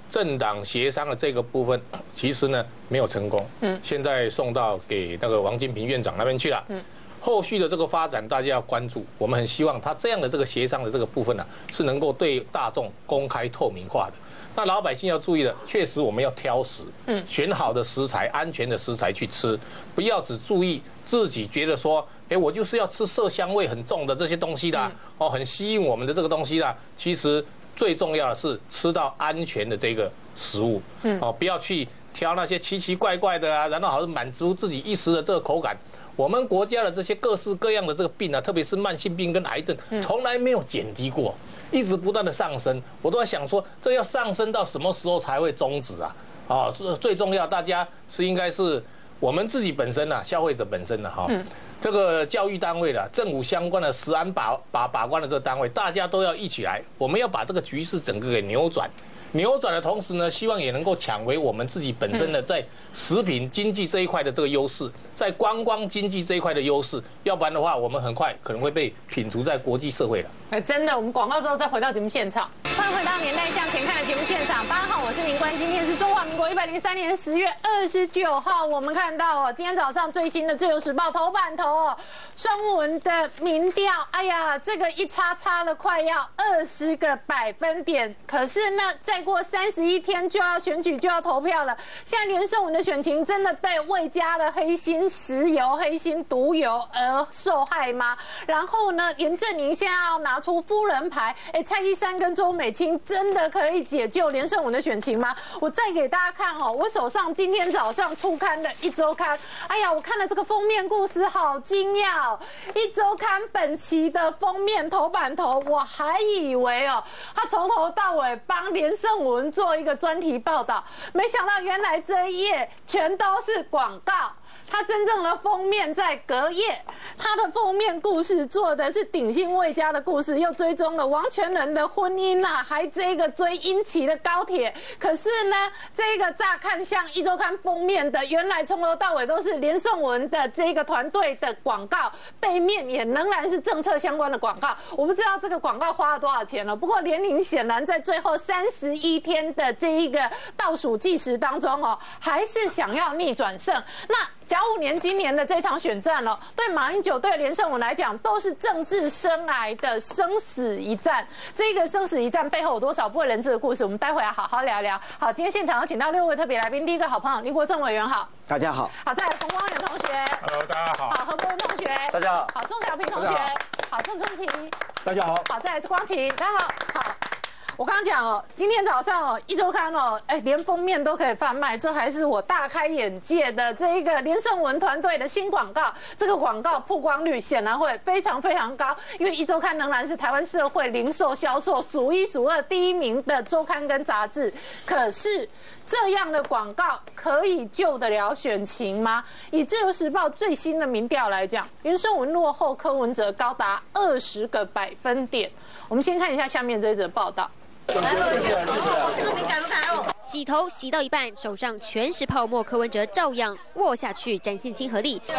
政党协商的这个部分，其实呢没有成功。现在送到给那个王金平院长那边去了。后续的这个发展，大家要关注。我们很希望他这样的这个协商的这个部分呢，是能够对大众公开透明化的。那老百姓要注意的，确实我们要挑食，选好的食材、安全的食材去吃，不要只注意自己觉得说，我就是要吃色香味很重的这些东西的，很吸引我们的这个东西的。其实最重要的是吃到安全的这个食物，不要去挑那些奇奇怪怪的啊，然后好像满足自己一时的这个口感。我们国家的这些各式各样的这个病啊，特别是慢性病跟癌症，从来没有减低过，一直不断的上升。我都在想说，这要上升到什么时候才会终止啊？最重要，大家应该是我们自己本身啊，消费者本身啊，这个教育单位的、政府相关的食安把关的这个单位，大家都要一起来，我们要把这个局势整个给扭转。扭转的同时呢，希望也能够抢回我们自己本身的在食品经济这一块的这个优势，在观光经济这一块的优势，要不然的话，我们很快可能会被摒除在国际社会了。 真的，我们广告之后再回到节目现场，欢迎回到《年代向前看》的节目现场。8号，我是明官，今天是中华民国103年10月29号。我们看到今天早上最新的《自由时报》头版头双文的民调，哎呀，这个一差了快要20个百分点，可是呢，再过31天就要选举就要投票了。现在连胜文的选情真的被魏家的黑心石油、黑心毒油而受害吗？然后呢，连阵营现在要拿出夫人牌，蔡依珊跟周美青真的可以解救连胜文的选情吗？我再给大家看我手上今天早上出刊的《一周刊》，哎呀，我看了这个封面故事，好惊讶《一周刊》本期的封面头版头，我还以为他从头到尾帮连胜文做一个专题报道，没想到原来这一页全都是广告。它真正的封面在隔页，它的封面故事做的是鼎新魏家的故事，又追踪了王全仁的婚姻还这个追殷琦的高铁。可是呢，这个乍看像《一周刊》封面的，原来从头到尾都是连胜文的这个团队的广告，背面也仍然是政策相关的广告。我不知道这个广告花了多少钱了，不过连林显然在最后31天的这一个倒数计时当中还是想要逆转胜。那甲午年今年的这场选战对马英九对连胜文来讲都是政治生涯的生死一战。这个生死一战背后有多少不为人知的故事？我们待会来好好聊聊。好，今天现场要请到6位特别来宾，第一个好朋友林国正委员好， 大家好。 好，再来冯光远同学 ，Hello， 大家好。 好，何国文同学， 大家好。 好，钟小平同学，好，郑春琪， 大家好。 好，再来是光晴，大家好。好。我刚刚讲今天早上《一周刊》连封面都可以贩卖，这还是我大开眼界的这一个连胜文团队的新广告。这个广告曝光率显然会非常非常高，因为《一周刊》仍然是台湾社会零售销售数1数2第1名的周刊跟杂志。可是这样的广告可以救得了选情吗？以《自由时报》最新的民调来讲，连胜文落后柯文哲高达20个百分点。我们先看一下下面这则报道。这个你敢不敢洗头洗到一半，手上全是泡沫，柯文哲照样握下去，展现亲和力。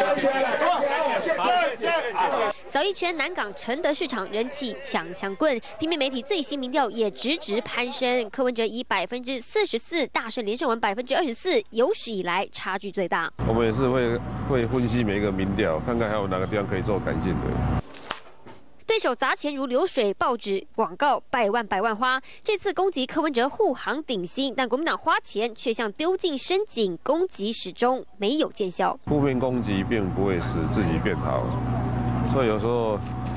扫一圈南港承德市场人气抢棍，平面媒体最新民调也直攀升，柯文哲以44%大胜连胜文24%，有史以来差距最大。 我们也是会分析每一个民调，看看还有哪个地方可以做改进的。 对手砸钱如流水，报纸广告百万花。这次攻击柯文哲护航鼎新，但国民党花钱却像丢进深井，攻击始终没有见效。 负面攻击并不会使自己变好，所以有时候，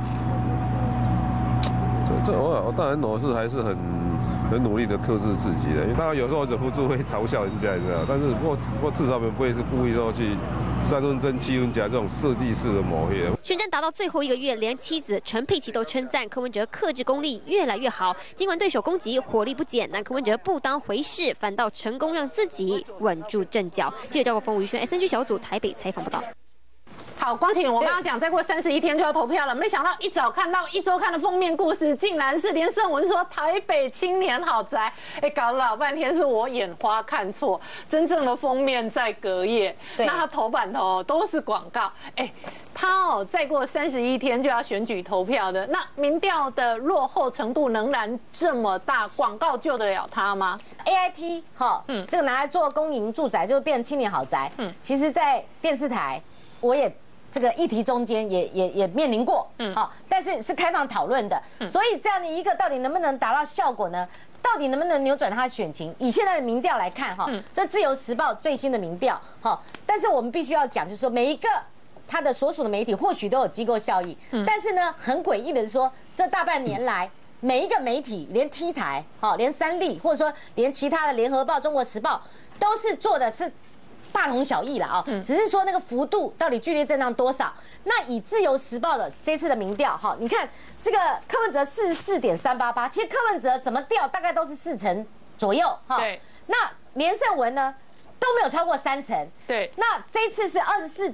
我当然我是还是很努力的克制自己的，因为当然有时候忍不住会嘲笑人家，你知道，但是我至少不会是故意说去3分真7分假这种设计式的抹黑。 选战达到最后1个月，连妻子陈佩琪都称赞柯文哲克制功力越来越好。尽管对手攻击火力不减，但柯文哲不当回事，反倒成功让自己稳住阵脚。记者赵国峰、吴宇轩 SNG 小组台北采访报道。 好，光晴，我刚刚讲再过31天就要投票了，没想到一早看到《一周刊》的封面故事，竟然是连胜文说台北青年豪宅，搞了老半天是我眼花看错，真正的封面在隔页，那他头版头都是广告，他再过31天就要选举投票的，那民调的落后程度仍然这么大，广告救得了他吗 ？AIT 这个拿来做公营住宅就变成青年豪宅，其实，在电视台我也。这个议题中间也面临过，但是是开放讨论的，所以这样的一个到底能不能达到效果呢？到底能不能扭转他的选情？以现在的民调来看，这自由时报最新的民调，但是我们必须要讲，就是说每一个他的所属的媒体或许都有机构效益，但是呢，很诡异的是说，这大半年来每一个媒体，连 T 台，连三立，或者说连其他的联合报、中国时报，都是做的是。大同小异了啊，只是说那个幅度到底剧烈震荡多少？那以自由时报的这次的民调哈，你看这个柯文哲44.388，其实柯文哲怎么调大概都是4成左右哈。对。那连胜文呢都没有超过3成。对。那这一次是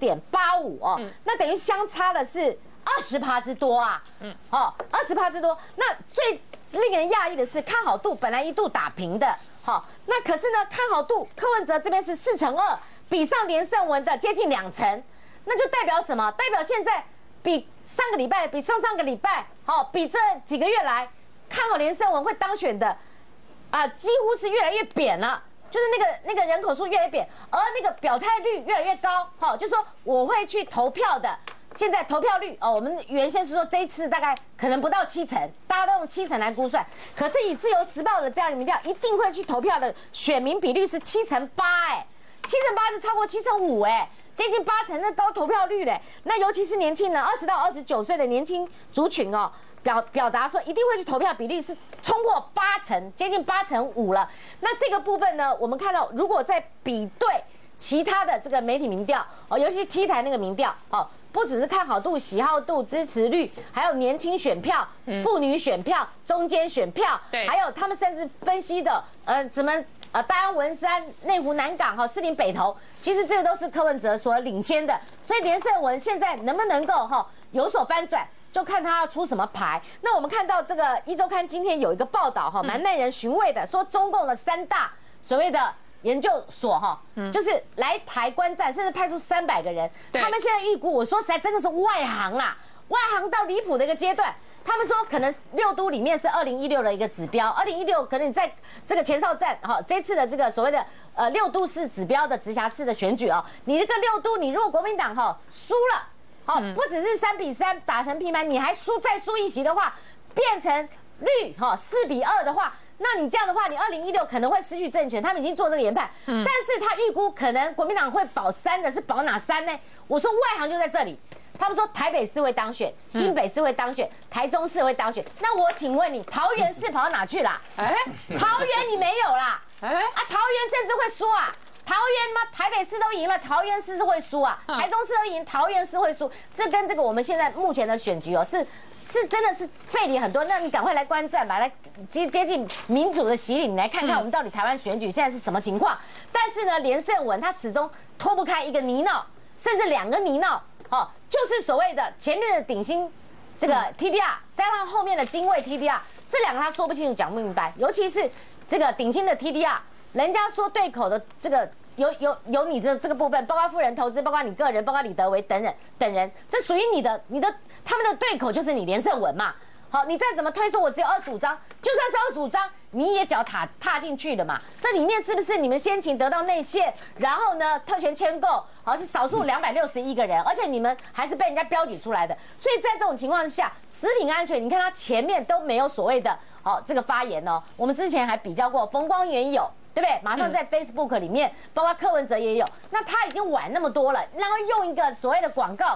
24.85哦，那等于相差的是20%之多啊。20%之多。那最令人讶异的是，看好度本来一度打平的。好，那可是呢，看好度柯文哲这边是4成2，比上连胜文的接近2成，那就代表什么？代表现在比上个礼拜、比上上个礼拜，比这几个月来看好连胜文会当选的，几乎是越来越扁了，就是那个人口数越来越扁，而那个表态率越来越高，就是说我会去投票的。现在投票率我们原先是说这一次大概可能不到7成，大家都用7成来估算。可是以自由时报的这样的民调，一定会去投票的选民比率是7成8，7成8是超过7成5，接近8成的高投票率嘞。那尤其是年轻人，20到29岁的年轻族群表达说一定会去投票比例是冲破8成，接近8成5了。那这个部分呢，我们看到如果在比对其他的这个媒体民调尤其 T 台那个民调不只是看好度、喜好度、支持率，还有年轻选票、妇女选票、中间选票，还有他们甚至分析的什么大安文山、内湖南港士林北投，其实这个都是柯文哲所领先的。所以连胜文现在能不能够有所翻转，就看他要出什么牌。那我们看到这个《一周刊》今天有一个报道蛮耐人寻味的，说中共的3大所谓的研究所就是来台观战，甚至派出300个人。他们现在预估，我说实在真的是外行啦，外行到离谱的一个阶段。他们说可能6都里面是2016的一个指标，2016可能你在这个前哨战这次的这个所谓的6都市指标的直辖市的选举你这个6都，你如果国民党输了不只是3比3打成平盘，你还再输一席的话，变成绿4比2的话。那你这样的话，你2016可能会失去政权，他们已经做这个研判，但是他预估可能国民党会保3的，是保哪3呢？我说外行就在这里，他们说台北市会当选，新北市会当选，台中市会当选。那我请问你，桃园市跑到哪去啦？桃园你没有啦，桃园甚至会输啊！桃园吗？台北市都赢了，桃园市是会输啊！台中市都赢，桃园市会输。这跟这个我们现在目前的选举是真的是费力很多，那你赶快来观战吧，来接近民主的洗礼，你来看看我们到底台湾选举现在是什么情况。但是呢，连胜文他始终脱不开一个泥淖，甚至2个泥淖，就是所谓的前面的鼎新这个 TDR 加上后面的精卫 TDR， 这2个他说不清楚讲不明白，尤其是这个鼎新的 TDR， 人家说对口的这个。有你的这个部分，包括富人投资，包括你个人，包括李德维等人，这属于你的他们的对口就是你连胜文嘛。好，你再怎么推说我只有25张，就算是25张，你也脚踏进去了嘛。这里面是不是你们先前得到内线，然后呢特权签购，是少数261个人，而且你们还是被人家标举出来的。所以在这种情况之下，食品安全，你看他前面都没有所谓的这个发言我们之前还比较过，冯光远有。对不对？马上在 Facebook 里面，包括柯文哲也有。那他已经晚那么多了，然后用一个所谓的广告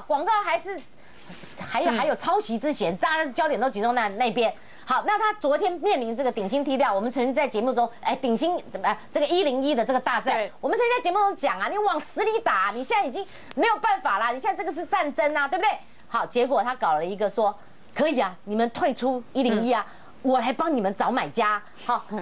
还有抄袭之嫌，大家的焦点都集中在那边。好，那他昨天面临这个鼎新踢掉，我们曾经在节目中，鼎新这个101的这个大战，我们曾经在节目中讲你往死里打，你现在已经没有办法啦，你现在这个是战争啊，对不对？好，结果他搞了一个说，可以啊，你们退出101啊。我来帮你们找买家，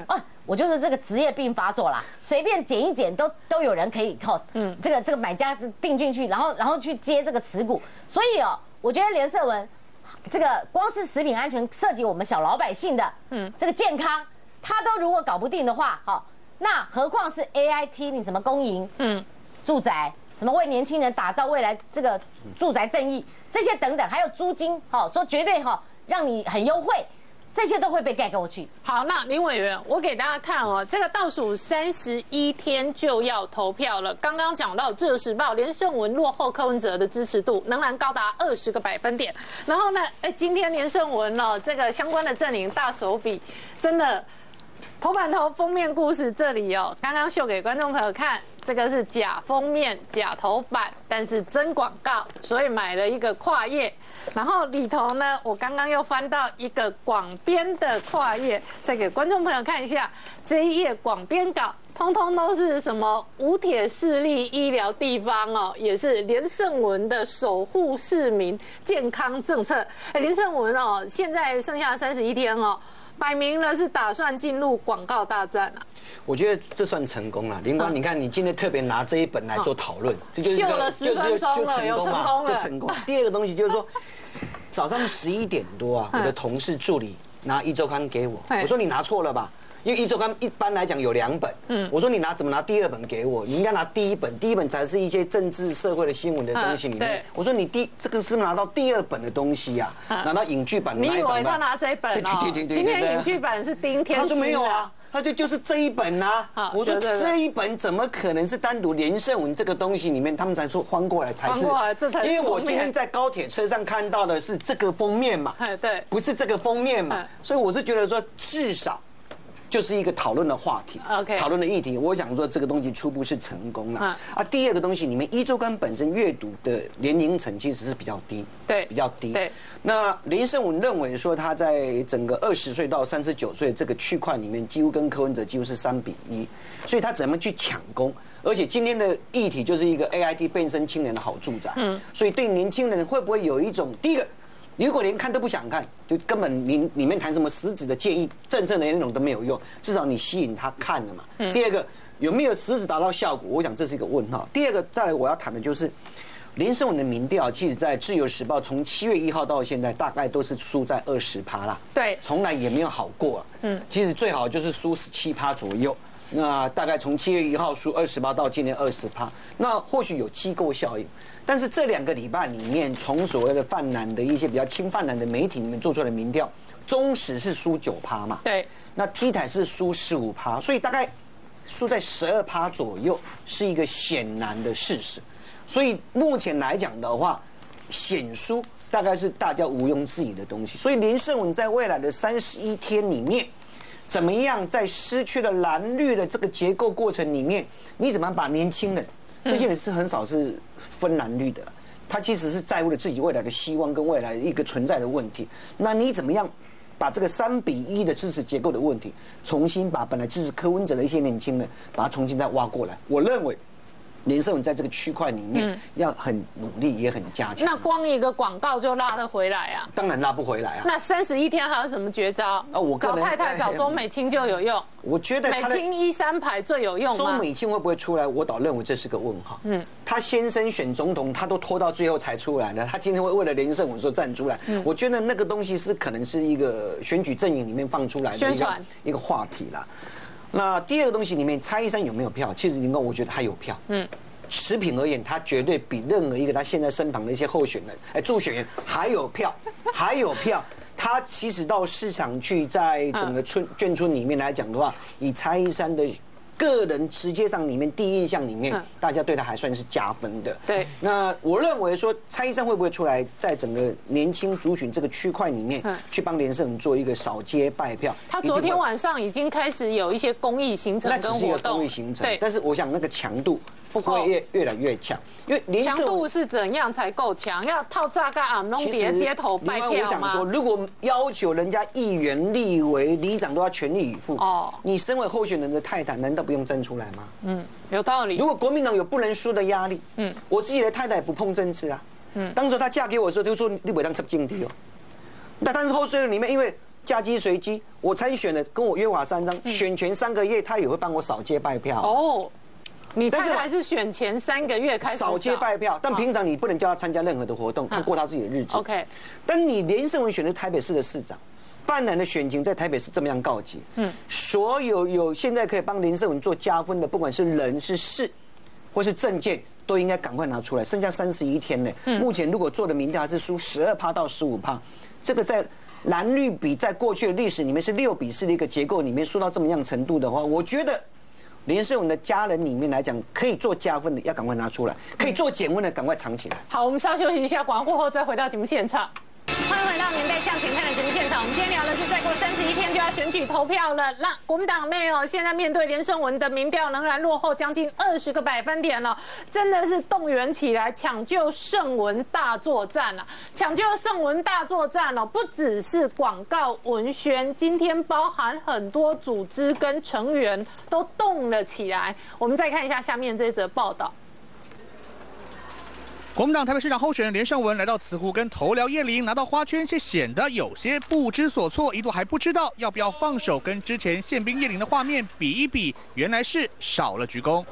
我就是这个职业病发作啦，随便剪一剪都有人可以这个买家定进去，然后去接这个持股，所以我觉得连胜文这个光是食品安全涉及我们小老百姓的这个健康，他都如果搞不定的话，那何况是 AIT 你什么公营住宅，什么为年轻人打造未来这个住宅正义这些等等，还有租金说绝对让你很优惠。这些都会被盖过去。 好，那林委员，我给大家看这个倒数31天就要投票了。刚刚讲到《自由时报》连胜文落后柯文哲的支持度仍然高达20个百分点。然后呢，今天连胜文这个相关的阵营大手笔，真的头版头封面故事这里刚刚秀给观众朋友看。这个是假封面、假头版，但是真广告，所以买了一个跨页。然后里头呢，我刚刚又翻到一个广编的跨页，再给观众朋友看一下这一页广编稿。通通都是什么无铁市立医疗地方也是连胜文的守护市民健康政策。连胜文现在剩下31天摆明了是打算进入广告大战啊。 我觉得这算成功了，林官，你看你今天特别拿这一本来做讨论，这就是秀了10分钟了，有成功了， 就成功。第二个东西就是说，早上11点多我的同事助理拿1周刊给我，我说你拿错了吧？因为1周刊一般来讲有2本，我说你怎么拿第2本给我？你应该拿第1本，第1本才是一些政治社会的新闻的东西里面。我说你这个是拿到第2本的东西呀，拿到影剧版。 你以为他拿这一本对， 今天影剧版是丁天。 他说没有啊。他就是这一本啊！我说这一本怎么可能是单独连胜文这个东西里面，他们才说翻过来才是，因为我今天在高铁车上看到的是这个封面嘛， 对， 不是这个封面嘛，所以我是觉得说至少就是一个讨论的话题，讨论的议题。我想说这个东西初步是成功了第二个东西里面，1周刊本身阅读的年龄层其实是比较低， 对， 比较低。 对， 那连胜文认为说他在整个20岁到39岁这个区块里面，几乎跟柯文哲几乎是3比1，所以他怎么去抢攻？而且今天的议题就是一个 AIT 变身青年的好住宅，所以对年轻人会不会有一种第一个？你如果连看都不想看，就根本里面谈什么实质的建议、政策的内容都没有用，至少你吸引他看了嘛。第二个，有没有实质达到效果？我想这是一个问号。第二个，再来我要谈的就是连胜文的民调，其实在《自由时报》从7月1号到现在，大概都是输在20%啦。 对， 从来也没有好过。其实最好就是输17%左右。那大概从7月1号输20%到今年20%，那或许有机构效应。但是这2个礼拜里面，从所谓的泛蓝的一些比较亲泛蓝的媒体里面做出来的民调，中时是输9%嘛， 对， 那 T 台是输15%，所以大概输在12%左右，是一个显然的事实。所以目前来讲的话，显输大概是大家毋庸置疑的东西。所以连胜文在未来的31天里面，怎么样在失去了蓝绿的这个结构过程里面，你怎么把年轻人？这些人是很少是分蓝绿的，他其实是在乎了自己未来的希望跟未来一个存在的问题。那你怎么样把这个3比1的支持结构的问题，重新把本来支持柯文哲的一些年轻人，把它重新再挖过来？我认为连胜文在这个区块里面要很努力，也很加强。 那光一个广告就拉得回来啊？ 当然拉不回来啊。 那31天还有什么绝招？找太太找钟美清就有用。 我觉得美清1-3排最有用吗？ 钟美清会不会出来？我倒认为这是个问号。他先生选总统，他都拖到最后才出来了。他今天会为了连胜文说站出来，我觉得那个东西是可能是一个选举阵营里面放出来的一个话题啦。那第二个东西里面，蔡依珊有没有票？其实林公我觉得他有票。食品而言，他绝对比任何一个他现在身旁的一些候选人、助选员还有票，还有票。他其实到市场去，在整个眷村里面来讲的话，以蔡依珊的个人直接上里面第一印象里面，大家对他还算是加分的。 对， 那我认为说蔡依珊会不会出来，在整个年轻族群这个区块里面，去帮连胜文做一个扫街拜票？ 他昨天晚上已经开始有一些公益行程跟活动， 那只是一个公益行程， 对。 但是我想那个强度会越来越强，因为强度是怎样才够强？要套炸干啊，弄叠街头拜票吗？ 我想说，如果要求人家议员、立委、里长都要全力以赴，你身为候选人的太太，难道不用站出来吗？ 有道理。 如果国民党有不能输的压力，我自己的太太也不碰政治啊，当时她嫁给我的时候，就说你不当插政敌哦。那但是候选人里面，因为嫁鸡随鸡，我参选了，跟我约法三章，选前3个月他也会帮我扫街拜票。 哦，你但是还是选前3个月开始扫街拜票，但平常你不能叫他参加任何的活动，他过他自己的日子。 OK， 但你连胜文选的台北市的市长。办然的选情在台北市这么样告急，所有现在可以帮连胜文做加分的，不管是人是事，或是政见，都应该赶快拿出来。剩下31天呢，目前如果做的民调还是输12%到15%，这个在蓝绿比在过去的历史里面是6比4的一个结构里面输到这么样程度的话，我觉得连胜文的家人里面来讲，可以做加分的要赶快拿出来，可以做减分的赶快藏起来。 好，我们稍休息一下，广告过后再回到节目现场。欢迎回到《年代向前看》的节目现场。我们今天聊的是，再过31天就要选举投票了。那国民党内现在面对连胜文的民调仍然落后将近20个百分点了，真的是动员起来抢救胜文大作战了。抢救胜文大作战不只是广告文宣，今天包含很多组织跟成员都动了起来。我们再看一下下面这则报道。 国民党台北市长候选人连胜文来到慈湖跟头寮叶林拿到花圈，却显得有些不知所措，一度还不知道要不要放手，跟之前宪兵叶林的画面比一比，原来是少了鞠躬。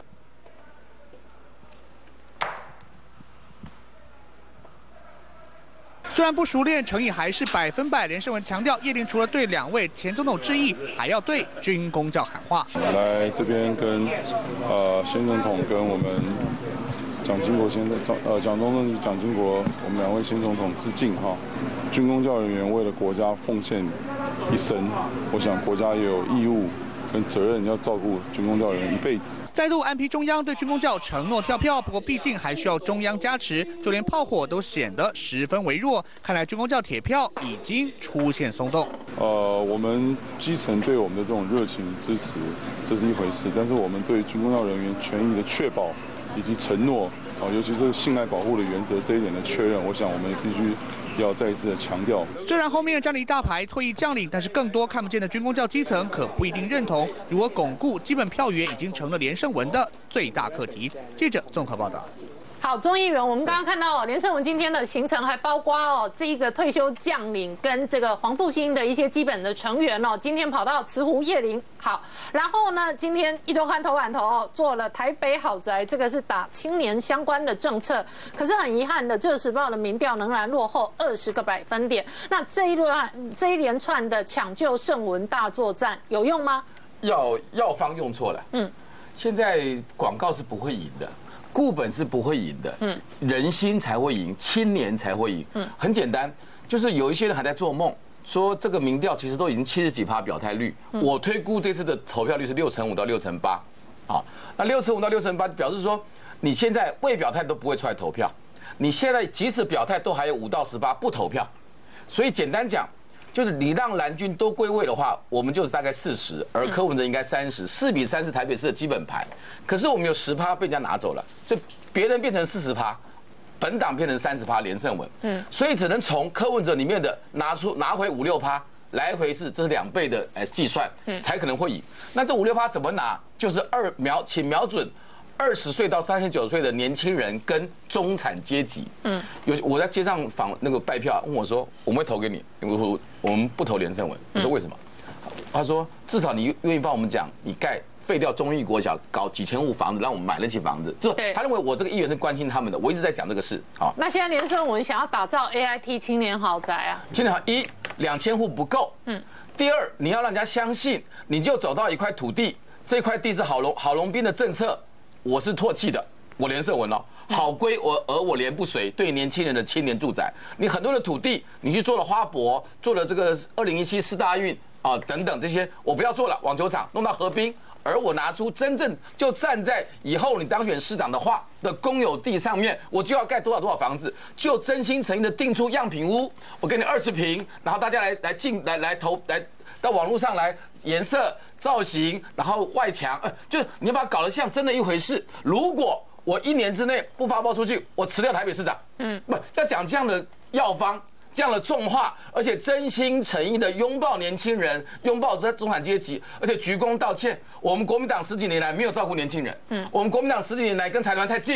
虽然不熟练，诚意还是100%。连胜文强调，叶林除了对2位前总统致意，还要对军公教喊话。 来这边跟先总统跟我们蒋经国先生，蒋中正与蒋经国，我们2位先总统致敬哈。军公教人员为了国家奉献一生，我想国家也有义务跟责任要照顾军公教人员一辈子。 再度安批中央对军公教承诺跳票，不过毕竟还需要中央加持，就连炮火都显得十分微弱。看来军公教铁票已经出现松动。 我们基层对我们的这种热情支持，这是一回事，但是我们对军公教人员权益的确保以及承诺，尤其是信赖保护的原则这一点的确认，我想我们也必须要再一次的强调。 虽然后面站了一大排退役将领，但是更多看不见的军公教基层可不一定认同。如何巩固基本票源，已经成了连胜文的最大课题。记者综合报道。 好，钟议员，我们刚刚看到连胜文今天的行程还包括这一个退休将领跟这个黄复兴的一些基本的成员今天跑到慈湖叶林。好，然后呢，今天一周刊头版头做了台北豪宅，这个是打青年相关的政策。可是很遗憾的，《这时报》的民调仍然落后20个百分点。那这一连串的抢救胜文大作战有用吗？ 药方用错了。现在广告是不会赢的。固本是不会赢的，人心才会赢，青年才会赢。很简单，就是有一些人还在做梦，说这个民调其实都已经70几%表态率，我推估这次的投票率是65%到68%，好，那65%到68%表示说，你现在未表态都不会出来投票，你现在即使表态都还有5到18%不投票，所以简单讲。就是你让蓝军都归位的话，我们就是大概40%，而柯文哲应该30%，4比3是台北市的基本盘。可是我们有10%被人家拿走了，所以别人变成40%，本党变成30%连胜文。所以只能从柯文哲里面的拿回5、6%，来回是这是2倍的计算，才可能会赢。那这5、6%怎么拿？就是请瞄准20岁到39岁的年轻人跟中产阶级。我在街上那个拜票，问我说我们会投给你，我们不投连胜文。我说为什么？他说至少你愿意帮我们讲，你废掉中义国小，搞几千户房子，让我们买得起房子。就他认为我这个议员是关心他们的，我一直在讲这个事。好， 那现在连胜文想要打造 AIT 青年豪宅啊， 青年豪2000户不够。第二，你要让人家相信，你就走到一块土地，这块地是郝龙斌的政策。我是唾弃的，我连胜文好归我连不随。对年轻人的青年住宅，你很多的土地，你去做了花博，做了这个2017世大运等等这些，我不要做了，网球场弄到河滨，而我拿出真正就站在以后你当选市长的话的公有地上面，我就要盖多少房子，就真心诚意的定出样品屋，我给你20坪，然后大家来投到网络上来颜色。造型，然后外墙，就是你要把它搞得像真的一回事。如果我1年之内不发包出去，我辞掉台北市长。不要讲这样的药方，这样的重话，而且真心诚意的拥抱年轻人，拥抱这中产阶级，而且鞠躬道歉。我们国民党10几年来没有照顾年轻人，我们国民党10几年来跟财团太近，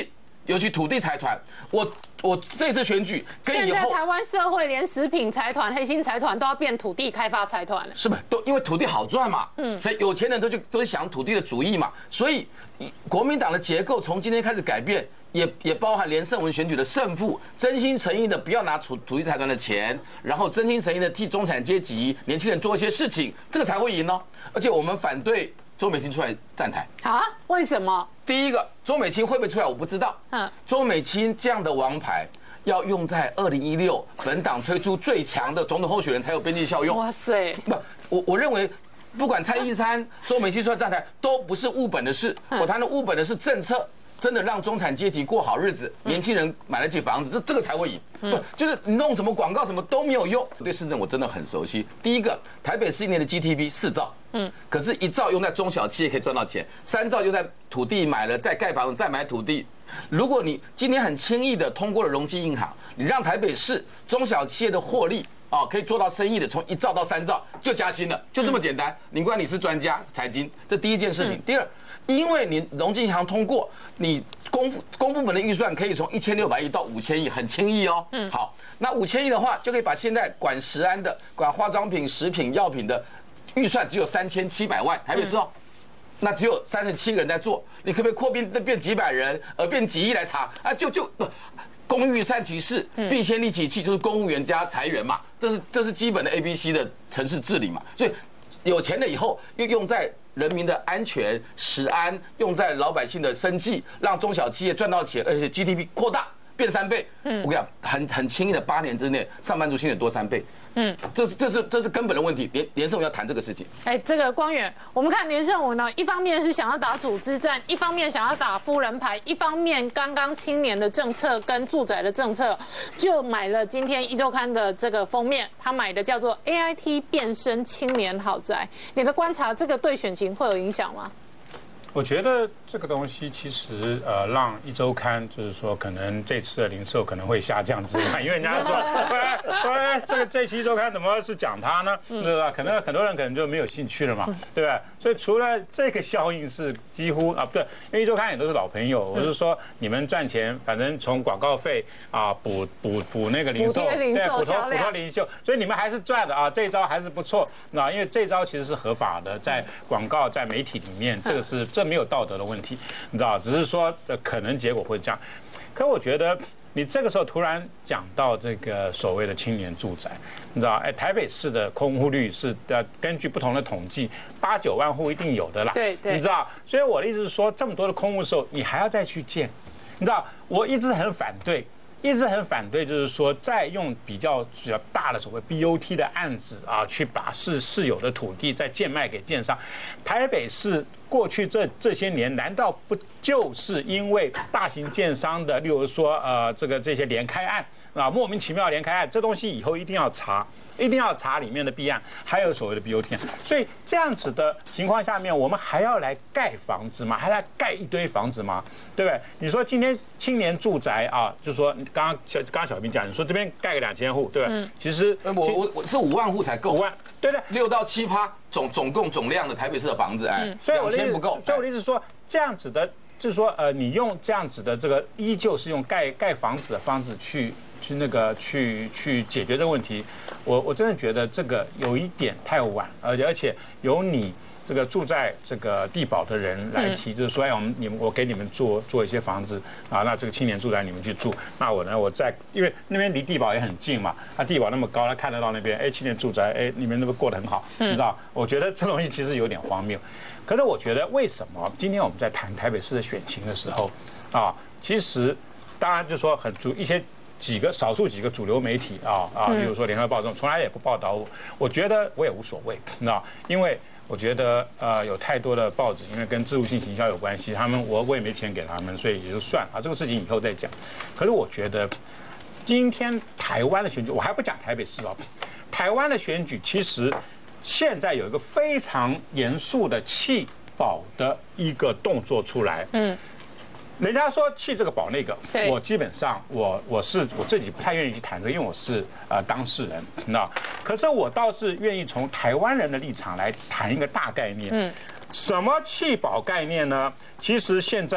尤其土地财团，我这次选举跟以后， 现在台湾社会连食品财团、黑心财团都要变土地开发财团了， 是不是？都因为土地好赚嘛，谁有钱人都是想土地的主意嘛，所以国民党的结构从今天开始改变。也包含连胜文选举的胜负，真心诚意的不要拿土地财团的钱，然后真心诚意的替中产阶级年轻人做一些事情，这个才会赢哦。而且我们反对周美青出来站台啊？为什么？ 第一个，周美青会不会出来我不知道。周美青这样的王牌要用在2016本党推出最强的总统候选人才有边际效用。 哇塞！ 不，我认为不管蔡依珊、周美青出来站台都不是务本的事，我谈的务本的是政策。真的让中产阶级过好日子，年轻人买得起房子，这个才会赢。不，就是你弄什么广告什么都没有用。对市政我真的很熟悉。第一个，台北市一年的 GDP 4兆，可是1兆用在中小企业可以赚到钱，3兆用在土地买了再盖房子再买土地。如果你今天很轻易的通过了容积银行，你让台北市中小企业的获利可以做到生意的从1兆到3兆就加薪了，就这么简单。你怪你是专家财经，这第一件事情。第二。因为你容积银行通过，你公部门的预算可以从1600亿到5000亿，很轻易哦。好，那5000亿的话，就可以把现在管食安的、管化妆品、食品药品的预算只有3700万，台北市哦，那只有37个人在做，你可不可以扩变几百人，变几亿来查啊？公欲善其事，必先利其器，就是公务员加财源嘛，这是基本的 ABC 的城市治理嘛，所以。有钱了以后，又用在人民的安全、食安，用在老百姓的生计，让中小企业赚到钱，而且 GDP 扩大变3倍。我跟你讲，很轻易的8年之内，上班族薪水多3倍。这是根本的问题。连胜文要谈这个事情。 这个光远，我们看连胜文呢，一方面是想要打组织战，一方面想要打夫人牌，一方面刚刚青年的政策跟住宅的政策，就买了今天一周刊的这个封面，他买的叫做 AIT 变身青年豪宅。你的观察，这个对选情会有影响吗？ 我觉得这个东西其实让一周刊就是说可能这次的零售可能会下降之外，因为人家说，这期一周刊怎么是讲它呢？对吧？可能很多人可能就没有兴趣了嘛，对吧？所以除了这个效应是几乎不对，因为一周刊也都是老朋友，我是说你们赚钱，反正从广告费补那个零售，对，补贴零售，所以你们还是赚的啊，这一招还是不错。那因为这招其实是合法的，在广告在媒体里面，这没有道德的问题，你知道，只是说可能结果会这样。可我觉得你这个时候突然讲到这个所谓的青年住宅，你知道，台北市的空户率是根据不同的统计，8、9万户一定有的啦，对，你知道，所以我的意思是说，这么多的空户的时候，你还要再去建，你知道，我一直很反对。就是说，再用比较大的所谓 BOT 的案子去把市有的土地再贱卖给建商。台北市过去这些年，难道不就是因为大型建商的，例如说这些连开案莫名其妙连开案，这东西以后一定要查。里面的弊案，还有所谓的 BOT， 所以这样子的情况下面，我们还要来盖房子吗？还来盖一堆房子吗？对不对？你说今天青年住宅就是说刚刚小兵讲，你说这边盖个2000户，对不对？其实我是5万户才够，5万， 对的 ，6到7%总量的台北市的房子，2000不够。 所以我的意思是说，这样子的，就是说你用这样子的这个，依旧是用盖房子的方式去解决这个问题，我真的觉得这个有一点太晚，而且由你这个住在这个地保的人来提，就是说，我给你们做一些房子那这个青年住宅你们去住，那我在，因为那边离地保也很近嘛，地保那么高，他看得到那边，青年住宅，你们那个过得很好，你知道？我觉得这东西其实有点荒谬，可是我觉得为什么今天我们在谈台北市的选情的时候，其实当然就说少数几个主流媒体比如说联合报这种，从来也不报道我觉得我也无所谓，你知道，因为我觉得有太多的报纸，因为跟置入性行销有关系，我也没钱给他们，所以也就算了，这个事情以后再讲。可是我觉得今天台湾的选举，我还不讲台北市台湾的选举其实现在有一个非常严肃的弃保的一个动作出来，人家说弃这个保那个，我基本上我自己不太愿意去谈这个，因为我是当事人，你知道。可是我倒是愿意从台湾人的立场来谈一个大概念。什么弃保概念呢？其实现在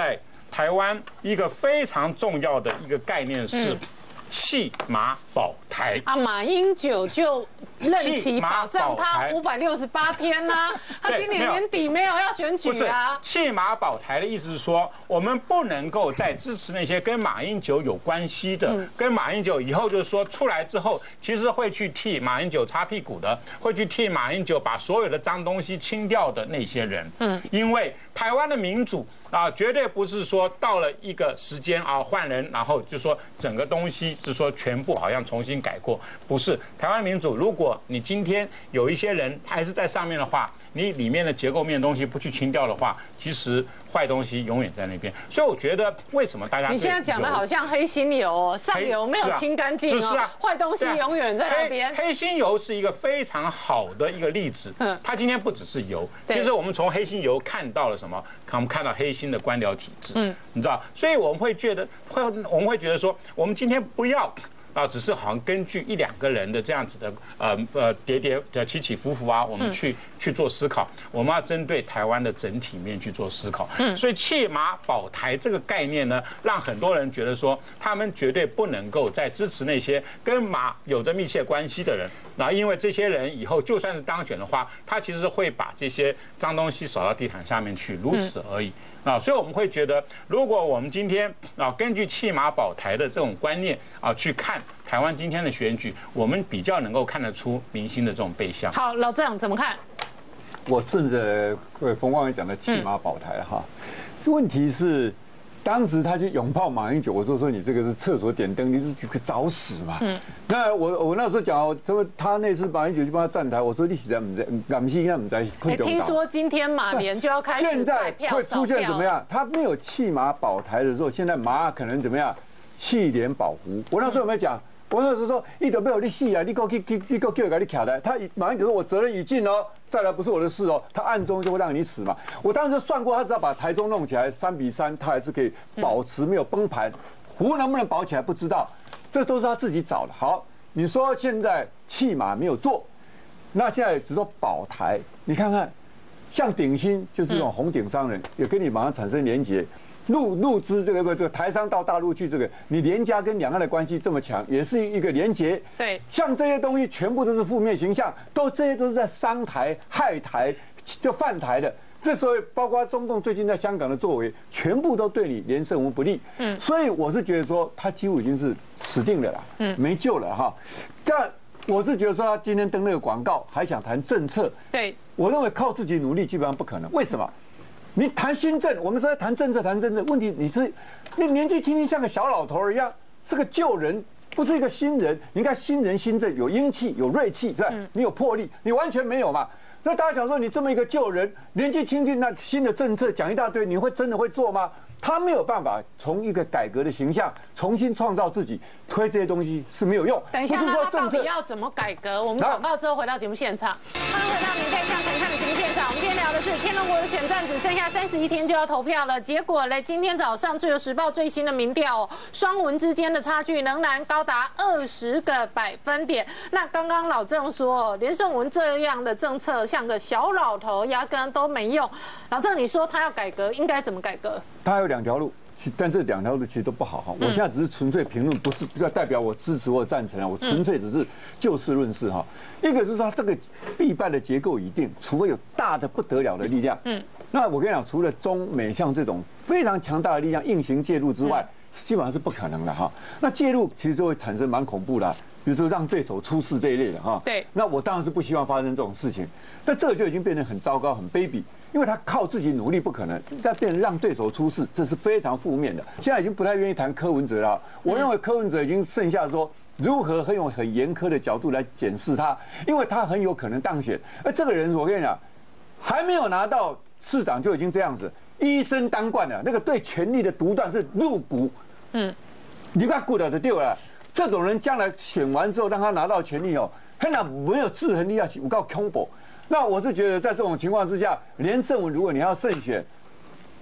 台湾一个非常重要的一个概念是弃马保台啊，马英九就任期保障他568天呐，他今年年底没有要选举啊。 弃马保台的意思是说，我们不能够再支持那些跟马英九有关系的，跟马英九以后就是说出来之后，其实会去替马英九擦屁股的，会去替马英九把所有的脏东西清掉的那些人。因为台湾的民主啊，绝对不是说到了一个时间啊换人，然后就说整个东西就是说全部好像重新改过，不是。台湾民主，如果你今天有一些人还是在上面的话，你里面的结构面的东西不去清掉的话，其实坏东西永远在那边。所以我觉得，为什么大家你现在讲的好像黑心油哦，上游没有清干净哦，坏东西永远在那边。 黑心油是一个非常好的一个例子，它今天不只是油，其实我们从黑心油看到了什么？我们看到黑心的官僚体制，你知道，所以我们会觉得说，我们今天不要。只是好像根据1、2个人的这样子的起起伏伏啊，我们去做思考。我们要针对台湾的整体面去做思考。所以弃马保台这个概念呢，让很多人觉得说，他们绝对不能够再支持那些跟马有着密切关系的人。那因为这些人以后就算是当选的话，他其实会把这些脏东西扫到地毯下面去，如此而已。所以我们会觉得，如果我们今天根据弃马保台的这种观念去看台湾今天的选举，我们比较能够看得出民心的这种背向。 好，老郑怎么看？ 我顺着各位冯光伟讲的弃马保台哈，问题是。当时他去拥抱马英九，我说你这个是厕所点灯，你是这个找死嘛？那我那时候讲他那次马英九去帮他站台，我说你实在不在，感谢他不在。 听说今天马联就要开始现在会出现怎么样？他没有弃马保台的时候，现在马可能怎么样？弃联保湖。我那时候有没有讲？我那时候说，一都没有你死啊，你叫你卡台。他马英九说我责任已尽哦，再来不是我的事哦，他暗中就会让你死嘛。我当时算过，他只要把台中弄起来3-3，他还是可以保持没有崩盘。湖能不能保起来不知道，这都是他自己找的。好，你说现在弃马没有做，那现在只说保台，你看看，像鼎新就是这种红顶商人，也跟你马上产生连结。陆资这个台商到大陆去，这个你联家跟两岸的关系这么强，也是一个连结。 对， 像这些东西全部都是负面形象，这些都是在伤台、害台、就犯台的。这时候包括中共最近在香港的作为，全部都对你连胜无不利。所以我是觉得说，他几乎已经是死定了啦，没救了哈。但我是觉得说，他今天登那个广告，还想谈政策， 对我认为靠自己努力基本上不可能。为什么？你谈新政，我们是在谈政策，问题你年纪轻轻像个小老头一样，是个旧人，不是一个新人。你看新人新政有英气，有锐气，是吧？你有魄力，你完全没有嘛。那大家想说，你这么一个旧人，年纪轻轻，那新的政策讲一大堆，你真的会做吗？他没有办法从一个改革的形象重新创造自己，推这些东西是没有用。 等一下，那他到底要怎么改革？我们广告之后回到节目现场。欢迎回到《名带向前看》的节目现场。我们今天聊的是天龙国的选战只剩下31天就要投票了，结果嘞，今天早上《自由时报》最新的民调，双文之间的差距仍然高达20个百分点。那刚刚老郑说，连胜文这样的政策像个小老头，压根都没用。老郑，你说他要改革，应该怎么改革？ 他有2条路，但这2条路其实都不好哈。我现在只是纯粹评论，不要代表我支持或赞成啊。我纯粹只是就事论事哈。一个是说这个必败的结构已定，除非有大的不得了的力量。那我跟你讲，除了中美像这种非常强大的力量硬行介入之外，基本上是不可能的哈。那介入其实就会产生蛮恐怖的，比如说让对手出事这一类的哈。 对。 那我当然是不希望发生这种事情，但这个就已经变得很糟糕、很卑鄙。因为他靠自己努力不可能，但变成让对手出事，这是非常负面的。现在已经不太愿意谈柯文哲了。我认为柯文哲已经剩下说如何用很严苛的角度来检视他，因为他很有可能当选。而这个人，我跟你讲，还没有拿到市长就已经这样子，一生当冠了。那个对权力的独断是入骨。你把骨头就丢了。这种人将来选完之后，让他拿到权力哦，那没有制衡力量，有够恐怖。那我是觉得，在这种情况之下，连胜文如果你要胜选，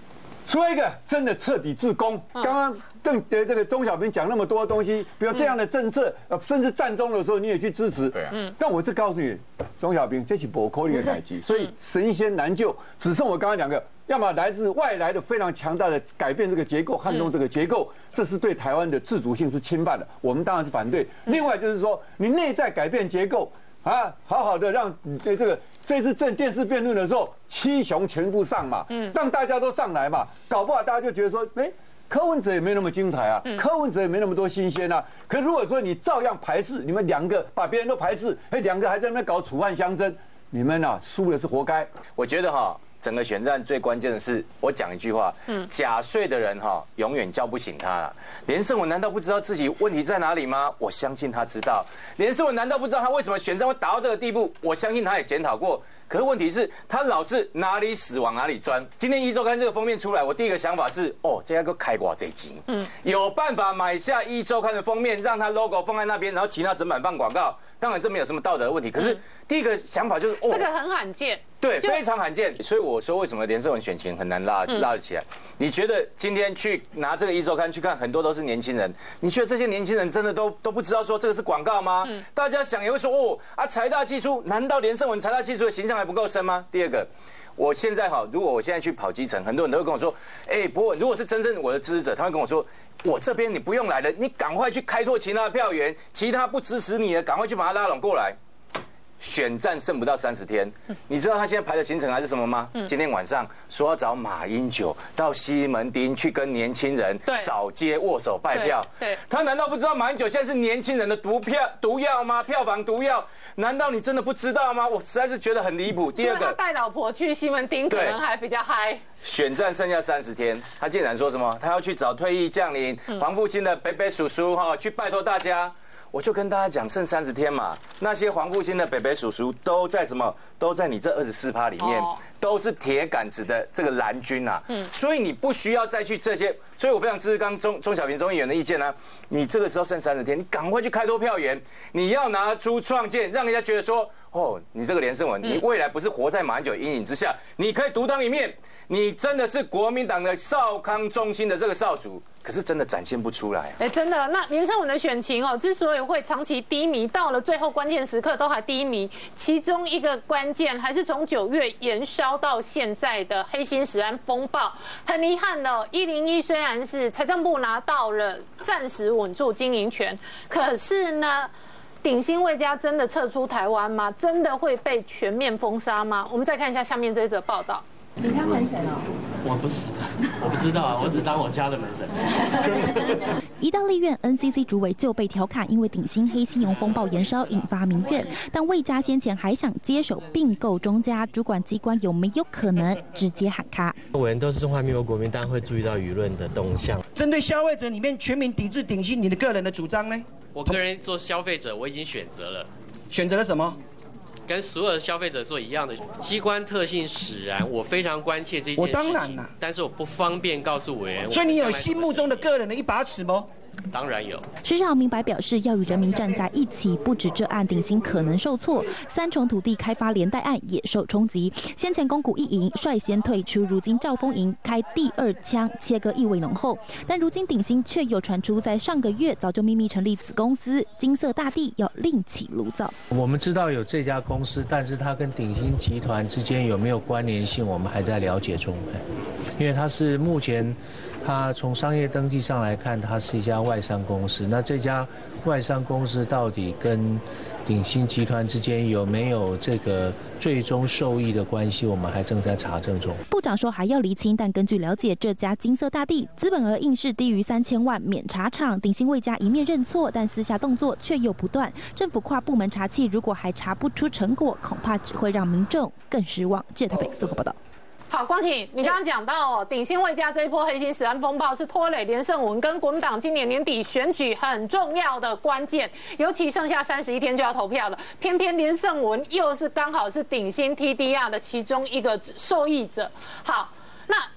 除了一个真的彻底自攻，刚刚这个钟小平讲那么多东西，比如这样的政策，甚至战中的时候你也去支持。对啊。但我是告诉你，钟小平这是不可能的代志，所以神仙难救，只剩我刚刚讲的，要么来自外来的非常强大的改变这个结构，撼动这个结构，这是对台湾的自主性是侵犯的，我们当然是反对。另外就是说，你内在改变结构。好好的让这次电视辩论的时候，七雄全部上嘛，让大家都上来嘛，搞不好大家就觉得说，柯文哲也没那么精彩啊，柯文哲也没那么多新鲜啊。可如果说你照样排斥，你们两个把别人都排斥，两个还在那边搞楚汉相争，你们输的是活该。 我觉得整个选战最关键的是，我讲一句话，假睡的人永远叫不醒他。连胜文难道不知道自己问题在哪里吗？我相信他知道。连胜文难道不知道他为什么选战会打到这个地步？我相信他也检讨过。可是问题是，他老是哪里死往哪里钻。今天1周刊这个封面出来，我第一个想法是，这个开挂这金，有办法买下1周刊的封面，让他 logo 放在那边，然后其他整版放广告。当然这没有什么道德的问题，可是第一个想法就是这个很罕见， 对，非常罕见。所以我说为什么连胜文选情很难拉得起来？你觉得今天去拿这个1周刊去看，很多都是年轻人，你觉得这些年轻人真的都不知道说这个是广告吗？大家想也会说财大气粗，难道连胜文财大气粗的形象还不够深吗？第二个。我现在如果我现在去跑基层，很多人都会跟我说，不过如果是真正我的支持者，他会跟我说，我这边你不用来了，你赶快去开拓其他的票源，其他不支持你的，赶快去把他拉拢过来。选战剩不到30天，你知道他现在排的行程还是什么吗？今天晚上说要找马英九到西门町去跟年轻人扫街握手拜票。对，他难道不知道马英九现在是年轻人的毒药吗？票房毒药？难道你真的不知道吗？我实在是觉得很离谱。第二个， 他带老婆去西门町可能还比较嗨。 选战剩下30天，他竟然说什么？他要去找退役将领黄复兴的北北叔叔去拜托大家。我就跟大家讲，剩30天嘛，那些黄复兴的北北叔叔都在什么？都在你这24%里面，都是铁杆子的这个蓝军啊。所以你不需要再去这些。所以我非常支持刚钟小平议员的意见啊。你这个时候剩30天，你赶快去开拓票源，你要拿出创建，让人家觉得说，你这个连胜文，你未来不是活在马英九阴影之下，你可以独当一面，你真的是国民党的少康中心的这个少主。可是真的展现不出来。 真的，那连胜文的选情之所以会长期低迷，到了最后关键时刻都还低迷，其中一个关键还是从9月延烧到现在的黑心食安风暴。很遗憾的，101虽然是财政部拿到了暂时稳住经营权，可是呢，鼎新卫家真的撤出台湾吗？真的会被全面封杀吗？我们再看一下下面这一则报道。 你当门神哦？我不是，我不知道啊，我只当我家的门神。 宜大利院 NCC 主委就被调侃，因为鼎新黑信用风暴延烧引发民怨。但卫家先前还想接手并购中家，主管机关有没有可能直接喊卡？ 委员都是中华民国国民，当然会注意到舆论的动向。 针对消费者里面全民抵制鼎新，你的个人的主张呢？ 我个人做消费者，我已经选择了。 选择了什么？ 跟所有的消费者做一样的机关特性使然，我非常关切这件事情。 我当然啦， 但是我不方便告诉委员。 所以你有心目中的个人的一把尺吗？ 当然有。 市长明白表示，要与人民站在一起，不止这案鼎新可能受挫，3重土地开发连带案也受冲击。先前公股一营率先退出，如今兆丰营开第2枪，切割意味浓厚。但如今鼎新却又传出，在上个月早就秘密成立子公司金色大地，要另起炉灶。 我们知道有这家公司，但是它跟鼎新集团之间有没有关联性，我们还在了解中。因为它是目前。它从商业登记上来看，它是一家外商公司。那这家外商公司到底跟鼎新集团之间有没有这个最终受益的关系，我们还正在查证中。 部长说还要厘清，但根据了解，这家金色大地资本额硬是低于3000万，免查厂。鼎新卫家一面认错，但私下动作却又不断。政府跨部门查缉，如果还查不出成果，恐怕只会让民众更失望。记者台北综合报道。 好，光启，你刚刚讲到鼎新卫家这一波黑心食安风暴是拖累连胜文跟国民党今年年底选举很重要的关键，尤其剩下31天就要投票了，偏偏连胜文又是刚好是鼎新 TDR 的其中一个受益者。好，那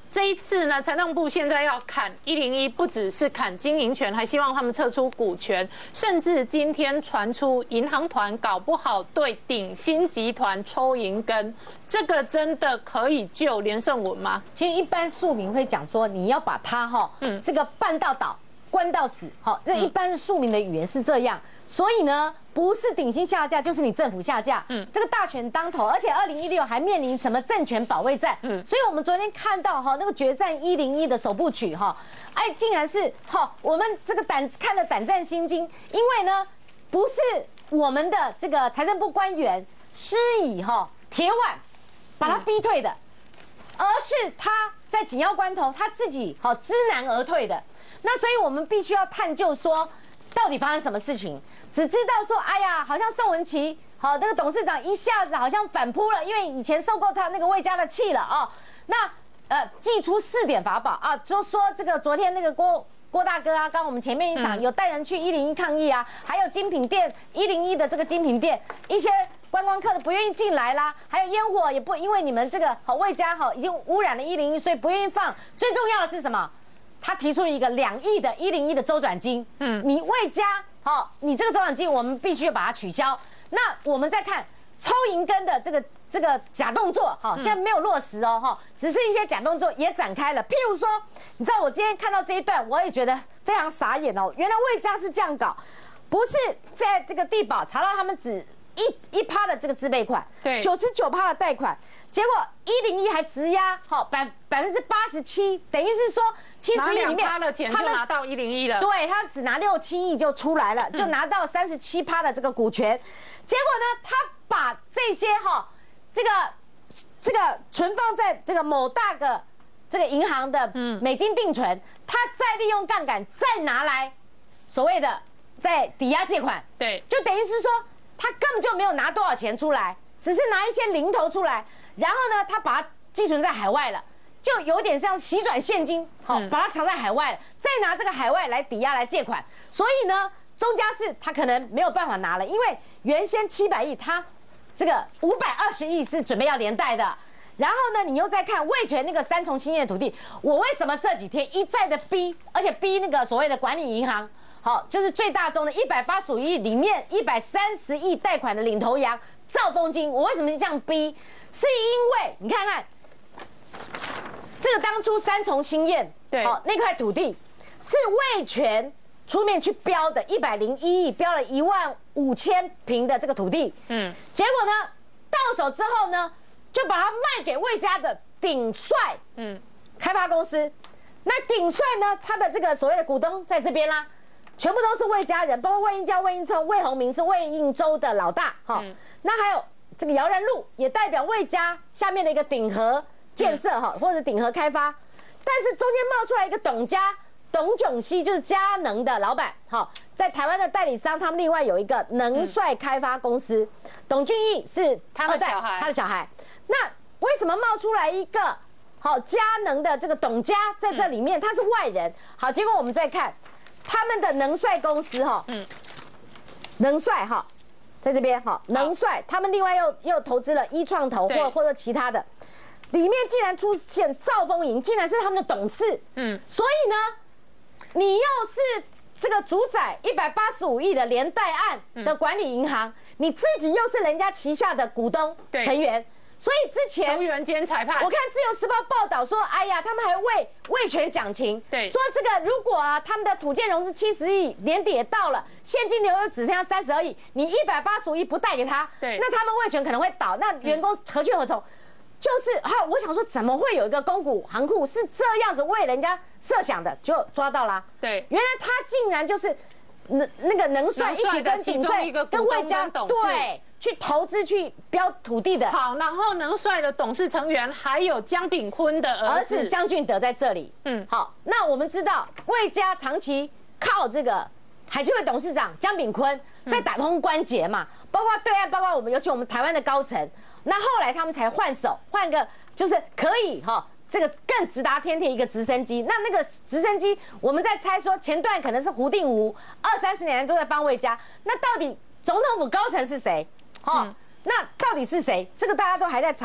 这一次呢，财政部现在要砍101，不只是砍经营权，还希望他们撤出股权，甚至今天传出银行团搞不好对鼎新集团抽银根，这个真的可以救连胜文吗？ 其实一般庶民会讲说，你要把他这个办到倒，关到死，这一般庶民的语言是这样。所以呢，不是鼎新下架，就是你政府下架。这个大选当头，而且2016还面临什么政权保卫战。所以我们昨天看到那个决战101的首部曲竟然是我们这个看了胆战心惊，因为呢，不是我们的这个财政部官员施以铁腕把他逼退的，而是他在紧要关头他自己知难而退的。那所以我们必须要探究说，到底发生什么事情？只知道说，哎呀，好像宋文琪那个董事长一下子好像反扑了，因为以前受够他那个魏家的气了那祭出4点法宝就说这个昨天那个郭大哥刚我们前面一场有带人去101抗议还有精品店101的这个精品店，一些观光客的不愿意进来啦，还有烟火也不因为你们这个魏家已经污染了101，所以不愿意放。最重要的是什么？他提出一个2亿的101的周转金，你魏家你这个周转金我们必须把它取消。那我们再看抽银根的这个假动作，现在没有落实只是一些假动作也展开了。譬如说，你知道我今天看到这一段，我也觉得非常傻眼原来魏家是这样搞，不是在这个地保查到他们只1%的这个自备款，对，99%的贷款，结果101还质押87%，等于是说70亿里面他的钱就拿到101了， 对，他只拿6、7亿就出来了，就拿到37%的这个股权。结果呢，他把这些这个存放在这个某大个这个银行的美金定存，他再利用杠杆再拿来所谓的在抵押借款， 对， 就等于是说他根本就没有拿多少钱出来，只是拿一些零头出来，然后呢，他把它寄存在海外了。就有点像洗转现金，把它藏在海外了，再拿这个海外来抵押来借款。所以呢，中嘉市他可能没有办法拿了，因为原先700亿，他这个520亿是准备要连带的。然后呢，你又再看味全那个3重兴业土地，我为什么这几天一再的逼，而且逼那个所谓的管理银行，就是最大宗的185亿里面130亿贷款的领头羊兆丰金，我为什么是这样逼？是因为你看看。这个当初3重兴业那块土地是味全出面去标的，101亿标了15000坪的这个土地，结果呢到手之后呢，就把它卖给魏家的鼎帅开发公司。那鼎帅呢，他的这个所谓的股东在这边啦，全部都是魏家人，包括魏应嘉、魏应聪、魏鸿明是魏应州的老大那还有这个姚然路也代表魏家下面的一个鼎和建设或者鼎和开发，但是中间冒出来一个董炯熙，就是佳能的老板在台湾的代理商，他们另外有一个能帅开发公司，董俊义是他的小孩。那为什么冒出来一个佳能的这个董家在这里面，他是外人？好，结果我们再看他们的能帅公司能帅在这边能帅，他们另外又投资了一创投或者其他的。里面竟然出现兆丰银，竟然是他们的董事，所以呢，你又是这个主宰185亿的连带案的管理银行，你自己又是人家旗下的股东成员，所以之前球员兼裁判， 我看自由时报报道说，哎呀，他们还为味全讲情，说这个如果他们的土建融资70亿，年底也到了，现金流又只剩下32亿，你185亿不贷给他，那他们味全可能会倒，那员工何去何从？就是我想说，怎么会有一个公股行库是这样子为人家设想的，就抓到啦。 对， 原来他竟然就是那个能帅一起跟鼎帅跟魏家对去投资去标土地的。 好，然后能帅的董事成员还有江炳坤的儿子江俊德在这里。好，那我们知道魏家长期靠这个海基会董事长江炳坤在打通关节嘛，包括对岸，包括我们，尤其我们台湾的高层。那后来他们才换手，换个就是可以这个更直达天庭一个直升机。那个直升机，我们在猜说前段可能是胡定吴，20-30年都在帮魏家。那到底总统府高层是谁？那到底是谁？这个大家都还在查。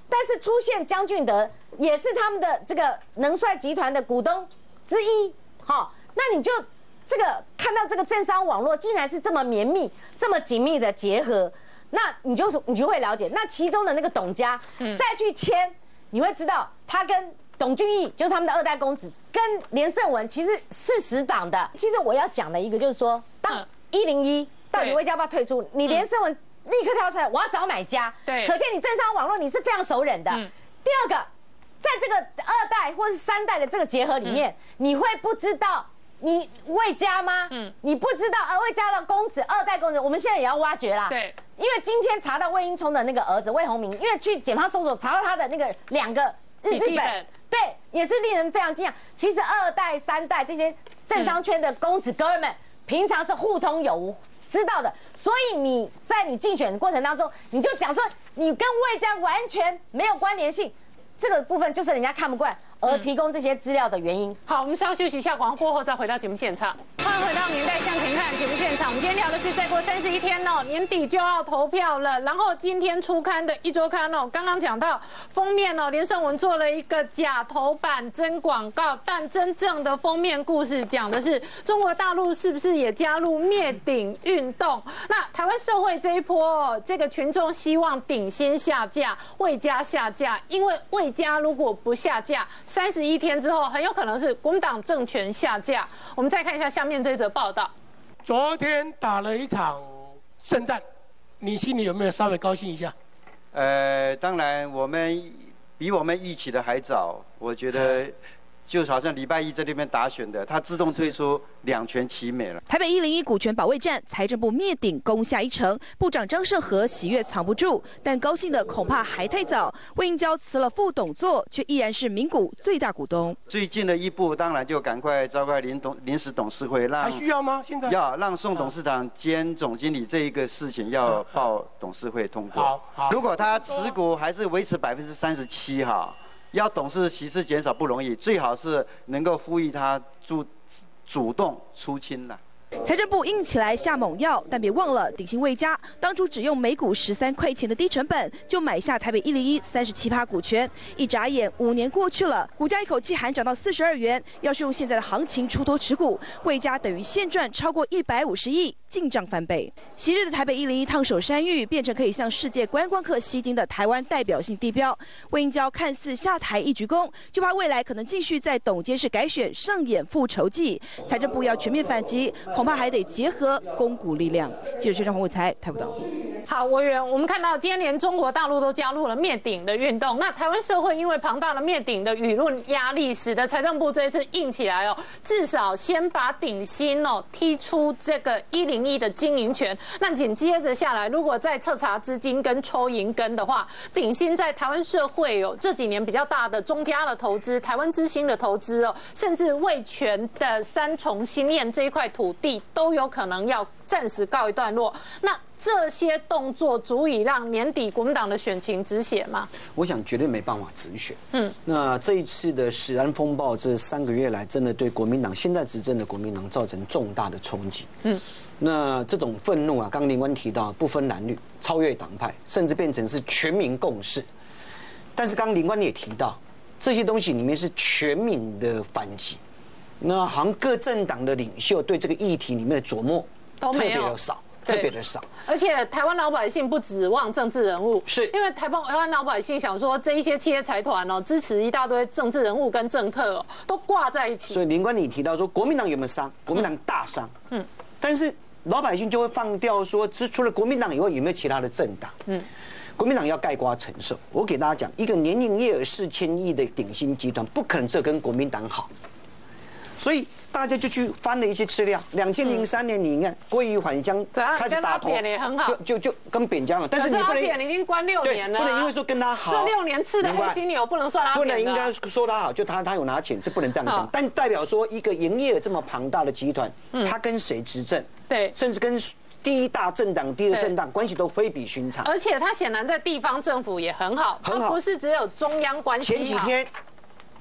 但是出现江俊德也是他们的这个能帅集团的股东之一，好，那你就这个看到这个政商网络竟然是这么绵密、这么紧密的结合，那你就会了解，那其中的那个董家再去签，你会知道他跟董俊义就是他们的2代公子，跟连胜文其实是死党的。其实我要讲的一个就是说，当101到底魏家要不要退出，你连胜文立刻跳出来，我要找买家。对，可见你政商网络你是非常熟人的。第二个，在这个2代或是3代的这个结合里面，你会不知道你魏家吗？你不知道魏家的公子2代公子，我们现在也要挖掘啦。对，因为今天查到魏应充的那个儿子魏鸿明，因为去检方搜索查到他的那个2个日志本。对，也是令人非常惊讶。其实2代、3代这些政商圈的公子哥们，平常是互通有无，知道的。所以你在你竞选的过程当中，你就讲说你跟魏家完全没有关联性，这个部分就是人家看不惯，而提供这些资料的原因。 好，我们稍休息一下，广告过后再回到节目现场。欢迎回到年代向前看节目现场。我们今天聊的是再过31天哦，年底就要投票了。然后今天出刊的一周刊哦，刚刚讲到封面哦，连胜文做了一个假头版真广告，但真正的封面故事讲的是中国大陆是不是也加入灭顶运动？那台湾社会这一波哦，这个群众希望鼎新下架，魏家下架，因为魏家如果不下架，31天之后很有可能是国民党政权下架。我们再看一下下面这则报道。 昨天打了一场胜战，你心里有没有稍微高兴一下？ 当然比我们预期的还早，我觉得。就好像礼拜一在那边打选的，他自动退出，2全其美了。 台北101股权保卫战，财政部灭顶攻下一城，部长张胜和喜悦藏不住，但高兴的恐怕还太早。魏应交辞了副董座，却依然是民股最大股东。 最近的一步，当然就赶快召开临时董事会， 还需要吗？现在要让宋董事长兼总经理这一个事情要报董事会通过。好，如果他持股还是维持37%哈。要董事席次减少不容易，最好是能够呼吁他主动出清了。 财政部硬起来下猛药，但别忘了鼎新魏家当初只用每股13块钱的低成本就买下台北101 37%股权，一眨眼5年过去了，股价一口气喊涨到42元。要是用现在的行情出脱持股，魏家等于现赚超过150亿，进账翻倍。昔日的台北101烫手山芋变成可以向世界观光客吸金的台湾代表性地标。魏应交看似下台一鞠躬，就怕未来可能继续在董监事改选上演复仇记。财政部要全面反击，恐怕还得结合公股力量。记者薛章宏、魏才台报道。 好，委员，我们看到今天连中国大陆都加入了灭顶的运动。那台湾社会因为庞大的灭顶的舆论压力，使得财政部这一次硬起来哦，至少先把鼎新哦踢出这个101的经营权。那紧接着下来，如果再彻查资金跟抽银根的话，鼎新在台湾社会有这几年比较大的中家的投资、台湾之星的投资哦，甚至味全的3重新验这一块土地都有可能要暂时告一段落。那这些动作足以让年底国民党的选情止血吗？ 我想绝对没办法止血。那这一次的食安风暴，这3个月来，真的对国民党现在执政的国民党造成重大的冲击。那这种愤怒啊，刚林官提到不分蓝绿，超越党派，甚至变成是全民共识。但是刚林官也提到，这些东西里面是全民的反击。那好像各政党的领袖对这个议题里面的琢磨都没有特别的少， 而且台湾老百姓不指望政治人物，是因为台湾老百姓想说这一些企业财团哦，支持一大堆政治人物跟政客哦，都挂在一起。 所以林官你提到说国民党有没有伤？国民党大伤，但是老百姓就会放掉说，除了国民党以外，有没有其他的政党？国民党要概括承受。我给大家讲，一个年营业额4000亿的鼎新集团，不可能只跟国民党好。所以大家就去翻了一些资料。2003年，你看郭宜缓江开始打头，就跟扁江了。但是你不能， 已经关6年了， 不能因为说跟他好， 这6年吃的黑犀牛不能算他不能应该说他好，就他有拿钱，这不能这样讲。但代表说一个营业额这么庞大的集团，他跟谁执政，对，甚至跟第一大政党、第二政党关系都非比寻常。 而且他显然在地方政府也很好，他不是只有中央关系好。 前几天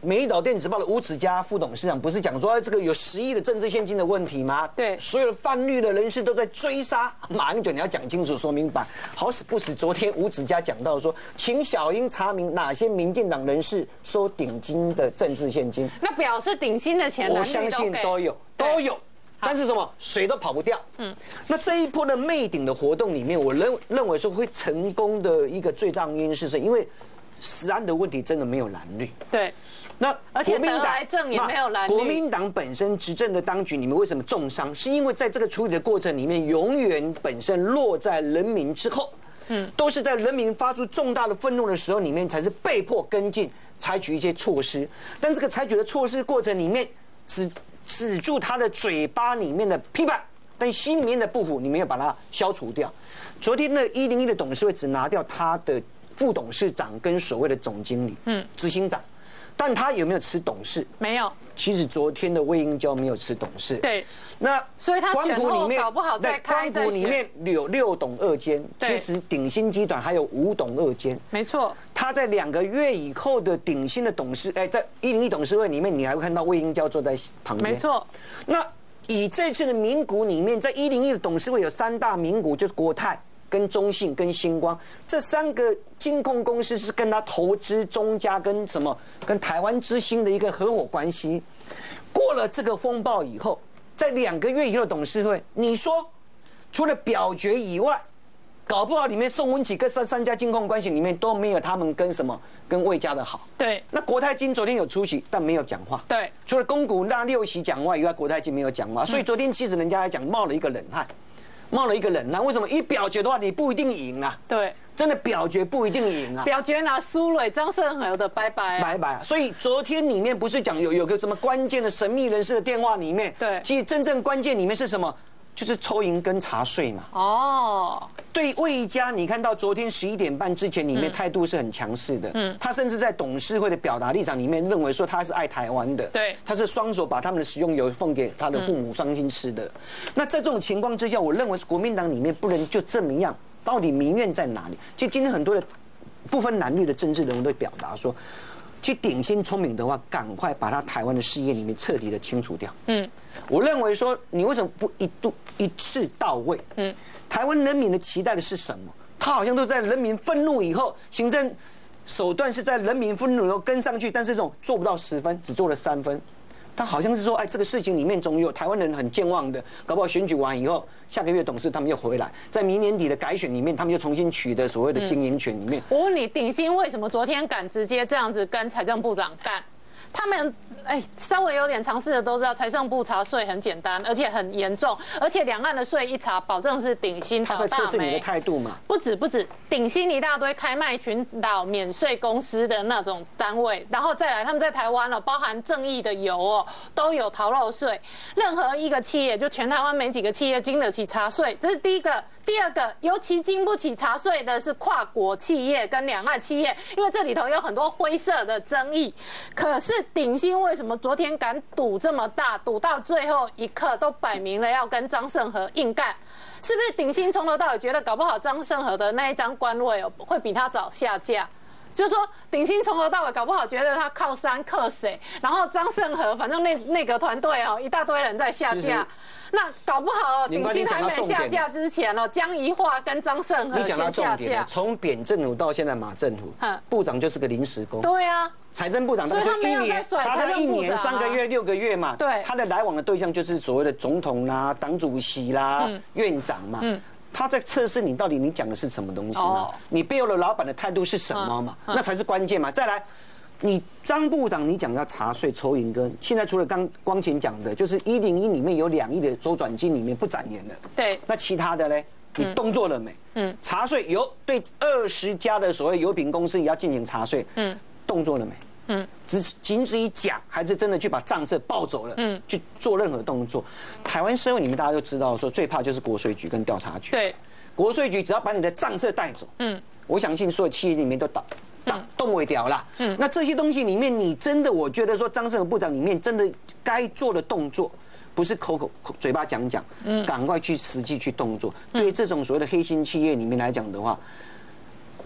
美丽岛电子报的吴子嘉副董事长不是讲说这个有10亿的政治现金的问题吗？ 对， 所有的泛绿的人士都在追杀马英九，你要讲清楚说明白。好死不死，昨天吴子嘉讲到说，请小英查明哪些民进党人士收顶金的政治现金。 那表示顶薪的钱， 我相信都有。但是什么水都跑不掉。那这一波的媚顶的活动里面，我认为说会成功的一个最大原因是因为食安的问题真的没有蓝绿。 对。 那而且得癌症也没有蓝绿。 国民党本身执政的当局，你们为什么重伤？是因为在这个处理的过程里面，永远本身落在人民之后。都是在人民发出重大的愤怒的时候，里面才是被迫跟进，采取一些措施。但这个采取的措施过程里面，止住他的嘴巴里面的批判，但心里面的不服，你没有把它消除掉。昨天的101的董事会只拿掉他的副董事长跟所谓的总经理，执行长，但他有没有吃董事？ 没有。 其实昨天的魏英娇没有吃董事。 对。 那所以他选后搞不好再开再选。光谷里面有6董2监，其实鼎新集团还有5董2监。 没错。 他在2个月以后的鼎新的董事，在101董事会里面，你还会看到魏英娇坐在旁边。 没错。 那以这次的民股里面，在101的董事会有3大民股，就是国泰、跟中信、跟星光这3个金控公司是跟他投资中嘉跟什么跟台湾之星的一个合伙关系。过了这个风暴以后，在2个月以后的董事会，你说除了表决以外，搞不好里面宋文起跟3家金控关系里面都没有他们跟什么跟魏家的好。 对。 那国泰金昨天有出席，但没有讲话。 对。 除了公股那6席讲话以外，国泰金没有讲话，所以昨天其实人家来讲冒了一个冷汗。为什么？一表决的话，你不一定赢啊。 对， 真的表决不一定赢啊。 表决拿输了，张胜和的拜拜。 拜拜。所以昨天里面不是讲有个什么关键的神秘人士的电话里面， 对， 其实真正关键里面是什么？就是抽银跟查税嘛。 哦。 对魏家，你看到昨天11点半之前里面态度是很强势的。他甚至在董事会的表达立场里面认为说他是爱台湾的。 对。 他是双手把他们的食用油奉给他的父母双亲吃的。那在这种情况之下，我认为国民党里面不能就这么样，到底民怨在哪里？就今天很多的不分蓝绿的政治人物都表达说，去鼎新聪明的话，赶快把他台湾的事业里面彻底的清除掉。我认为说，你为什么不一次到位？台湾人民的期待的是什么？他好像都在人民愤怒以后，行政手段是在人民愤怒以后跟上去，但是这种做不到10分，只做了3分。他好像是说，这个事情里面总有台湾人很健忘的，搞不好选举完以后，下个月董事他们又回来，在明年底的改选里面，他们又重新取得所谓的经营权里面。 我问你，鼎新为什么昨天敢直接这样子跟财政部长干？他们稍微有点常识的都知道，财政部查税很简单，而且很严重，而且两岸的税一查，保证是鼎新倒大霉。 他在测试你的态度嘛？ 不止，鼎新一大堆开卖群岛免税公司的那种单位，然后再来他们在台湾包含正义的油都有逃漏税。任何一个企业，就全台湾没几个企业经得起查税，这是第一个。第二个，尤其经不起查税的是跨国企业跟两岸企业，因为这里头有很多灰色的争议。可是鼎新为什么昨天敢赌这么大，赌到最后一刻都摆明了要跟张胜和硬干？是不是鼎新从头到尾觉得搞不好张胜和的那一张官位会比他早下架？就是说，鼎新从头到尾搞不好觉得他靠山克水，然后张胜和反正那个团队一大堆人在下架，那搞不好鼎新还没下架之前江宜桦跟张胜和先下架。 从扁政府到现在马政府，部长就是个临时工。 对啊， 财政部长他就1年，他1年3个月6个月嘛， 对， 他的来往的对象就是所谓的总统啦、党主席啦、院长嘛。他在测试你到底你讲的是什么东西嘛？你背后的老板的态度是什么嘛？那才是关键嘛。再来，你张部长你讲要查税抽银根，现在除了刚光前讲的，就是101里面有2亿的周转金里面不展延了。 对， 那其他的呢？你动作了没？查税对20家的所谓油品公司也要进行查税。动作了没？仅止于讲，还是真的去把账册抱走了？去做任何动作。台湾社会里面大家都知道，说最怕就是国税局跟调查局。 对， 国税局只要把你的账册带走，我相信所有企业里面都动不掉啦。那这些东西里面，你真的我觉得说张胜和部长里面真的该做的动作，不是嘴巴讲，赶快去实际去动作。对于这种所谓的黑心企业里面来讲的话，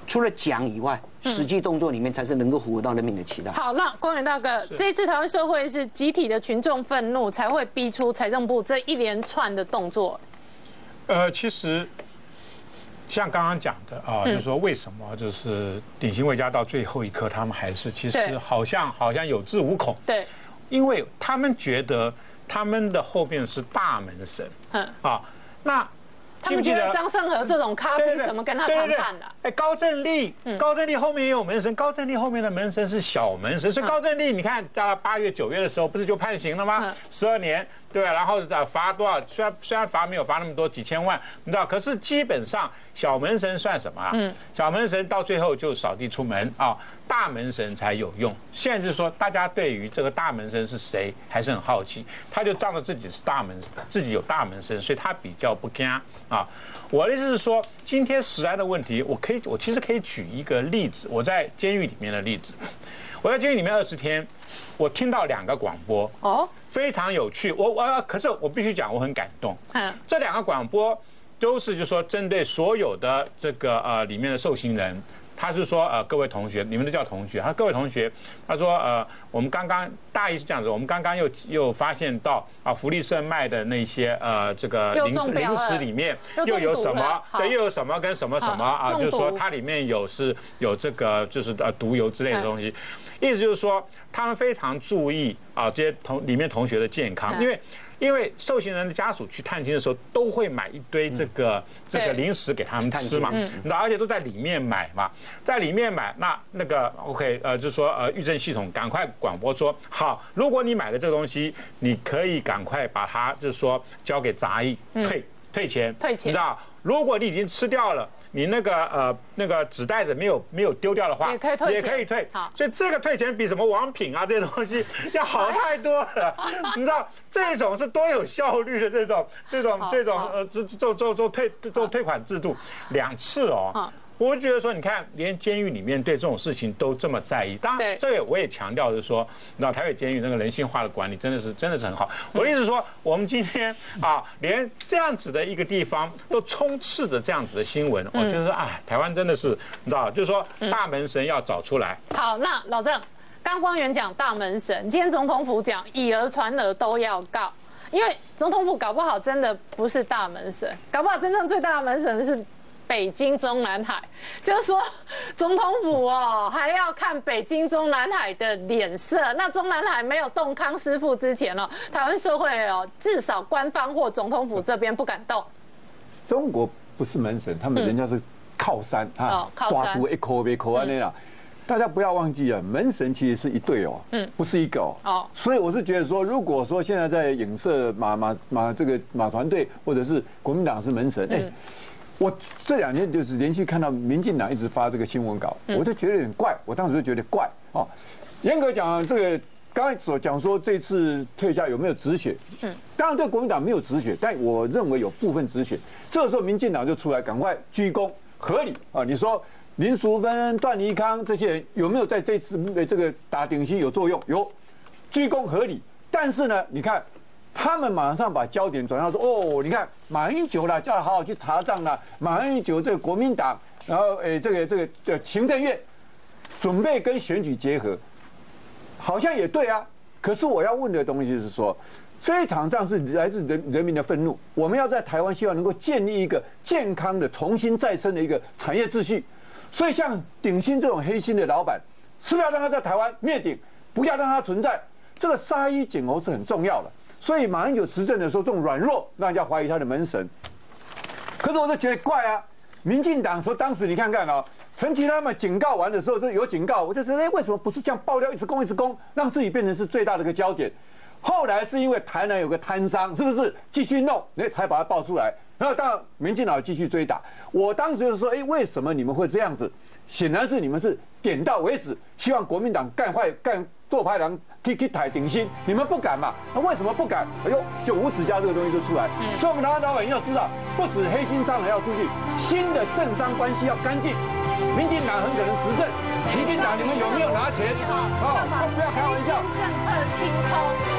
除了讲以外，实际动作里面才是能够符合到人民的期待。 好，那光远大哥，这一次台湾社会是集体的群众愤怒，才会逼出财政部这一连串的动作。 其实像刚刚讲的啊，就是说为什么就是鼎新卫家到最后一刻，他们还是其实好像有恃无恐。 对， 因为他们觉得他们的后面是大门神。啊，那。 他们觉得张胜和这种咖啡什么跟他谈判的？ 哎，高正丽后面也有门神，高正丽后面的门神是小门神，所以高正丽你看到8月9月的时候不是就判刑了吗？12年，对吧？然后罚多少？虽然罚没有罚那么多，几千万，你知道，可是基本上小门神算什么啊？小门神到最后就扫地出门啊，大门神才有用。现在就是说，大家对于这个大门神是谁还是很好奇，他就仗着自己是大门，自己有大门神，所以他比较不惊啊。我的意思是说，今天食安的问题，我其实可以举一个例子，我在监狱里面的例子。我在监狱里面20天，我听到2个广播，非常有趣。可是我必须讲，我很感动。这2个广播都是就说针对所有的这个里面的受刑人。他是说各位同学，你们都叫同学。他说各位同学，他说我们刚刚大意是这样子，我们刚刚又发现到福利社卖的那些这个零食里面又有什么，对，又有什么跟什么什么啊，就是说它里面有这个就是毒油之类的东西，意思就是说他们非常注意这些里面同学的健康，因为受刑人的家属去探亲的时候，都会买一堆这个零食给他们吃嘛，而且都在里面买嘛，在里面买，那个 OK， 就是说狱政系统赶快广播说，好，如果你买了这个东西，你可以赶快把它就是说交给杂役退钱，你知道，如果你已经吃掉了。你那个纸袋子没有丢掉的话，也可以退。所以这个退钱比什么王品啊这些东西要好太多了。你知道这种是多有效率的这种退款制度2次哦。我就觉得说，你看，连监狱里面对这种事情都这么在意。当然，这个我也强调是说，你知道台北监狱那个人性化的管理真的是很好。我的意思是说，我们今天连这样子的一个地方都充斥着这样子的新闻，我觉得台湾真的是，你知道，就是说大门神要找出来。 好，那老郑，刚光远讲大门神，今天总统府讲以讹传讹都要告，因为总统府搞不好真的不是大门神，搞不好真正最大的门神是。北京中南海，就是说总统府还要看北京中南海的脸色。那中南海没有动康师傅之前台湾社会至少官方或总统府这边不敢动。 中国不是门神，他们人家是靠山挂图一口一口那样。大家不要忘记啊，门神其实是一对不是一个所以我是觉得说，如果说现在在影射马团队或者是国民党是门神，我这2天就是连续看到民进党一直发这个新闻稿，我就觉得有点怪。我当时就觉得怪严格讲，这个刚才所讲说这次退下有没有止血？当然对国民党没有止血，但我认为有部分止血。这个时候民进党就出来赶快鞠躬，合理你说林淑芬、段宜康这些人有没有在这次的这个打鼎新有作用？有，鞠躬合理。但是呢，你看。他们马上把焦点转到说，你看马英九啦，叫他好好去查账啦。马英九这个国民党，然后这个行政院准备跟选举结合，好像也对啊。可是我要问的东西是说，这一场仗是来自人民的愤怒，我们要在台湾希望能够建立一个健康的、重新再生的一个产业秩序。所以像鼎新这种黑心的老板，是不是要让他在台湾灭顶，不要让他存在？这个杀一儆猴是很重要的。所以马英九执政的时候，这种软弱让人家怀疑他的门神。可是我就觉得怪啊，民进党说当时你看看陈其他们警告完的时候，有警告，我就觉得为什么不是这样爆料，一直攻，让自己变成是最大的一个焦点？后来是因为台南有个摊商，是不是继续弄，才把它爆出来？然后当然民进党继续追打。我当时就是说，为什么你们会这样子？显然是你们是点到为止，希望国民党干做派人去台鼎新，你们不敢嘛？那为什么不敢？就无指甲这个东西就出来。所以我们台湾老百姓要知道，不止黑心商人要出去，新的政商关系要干净。民进党很可能执政，民进党你们有没有拿钱？都不要开玩笑。政策清空。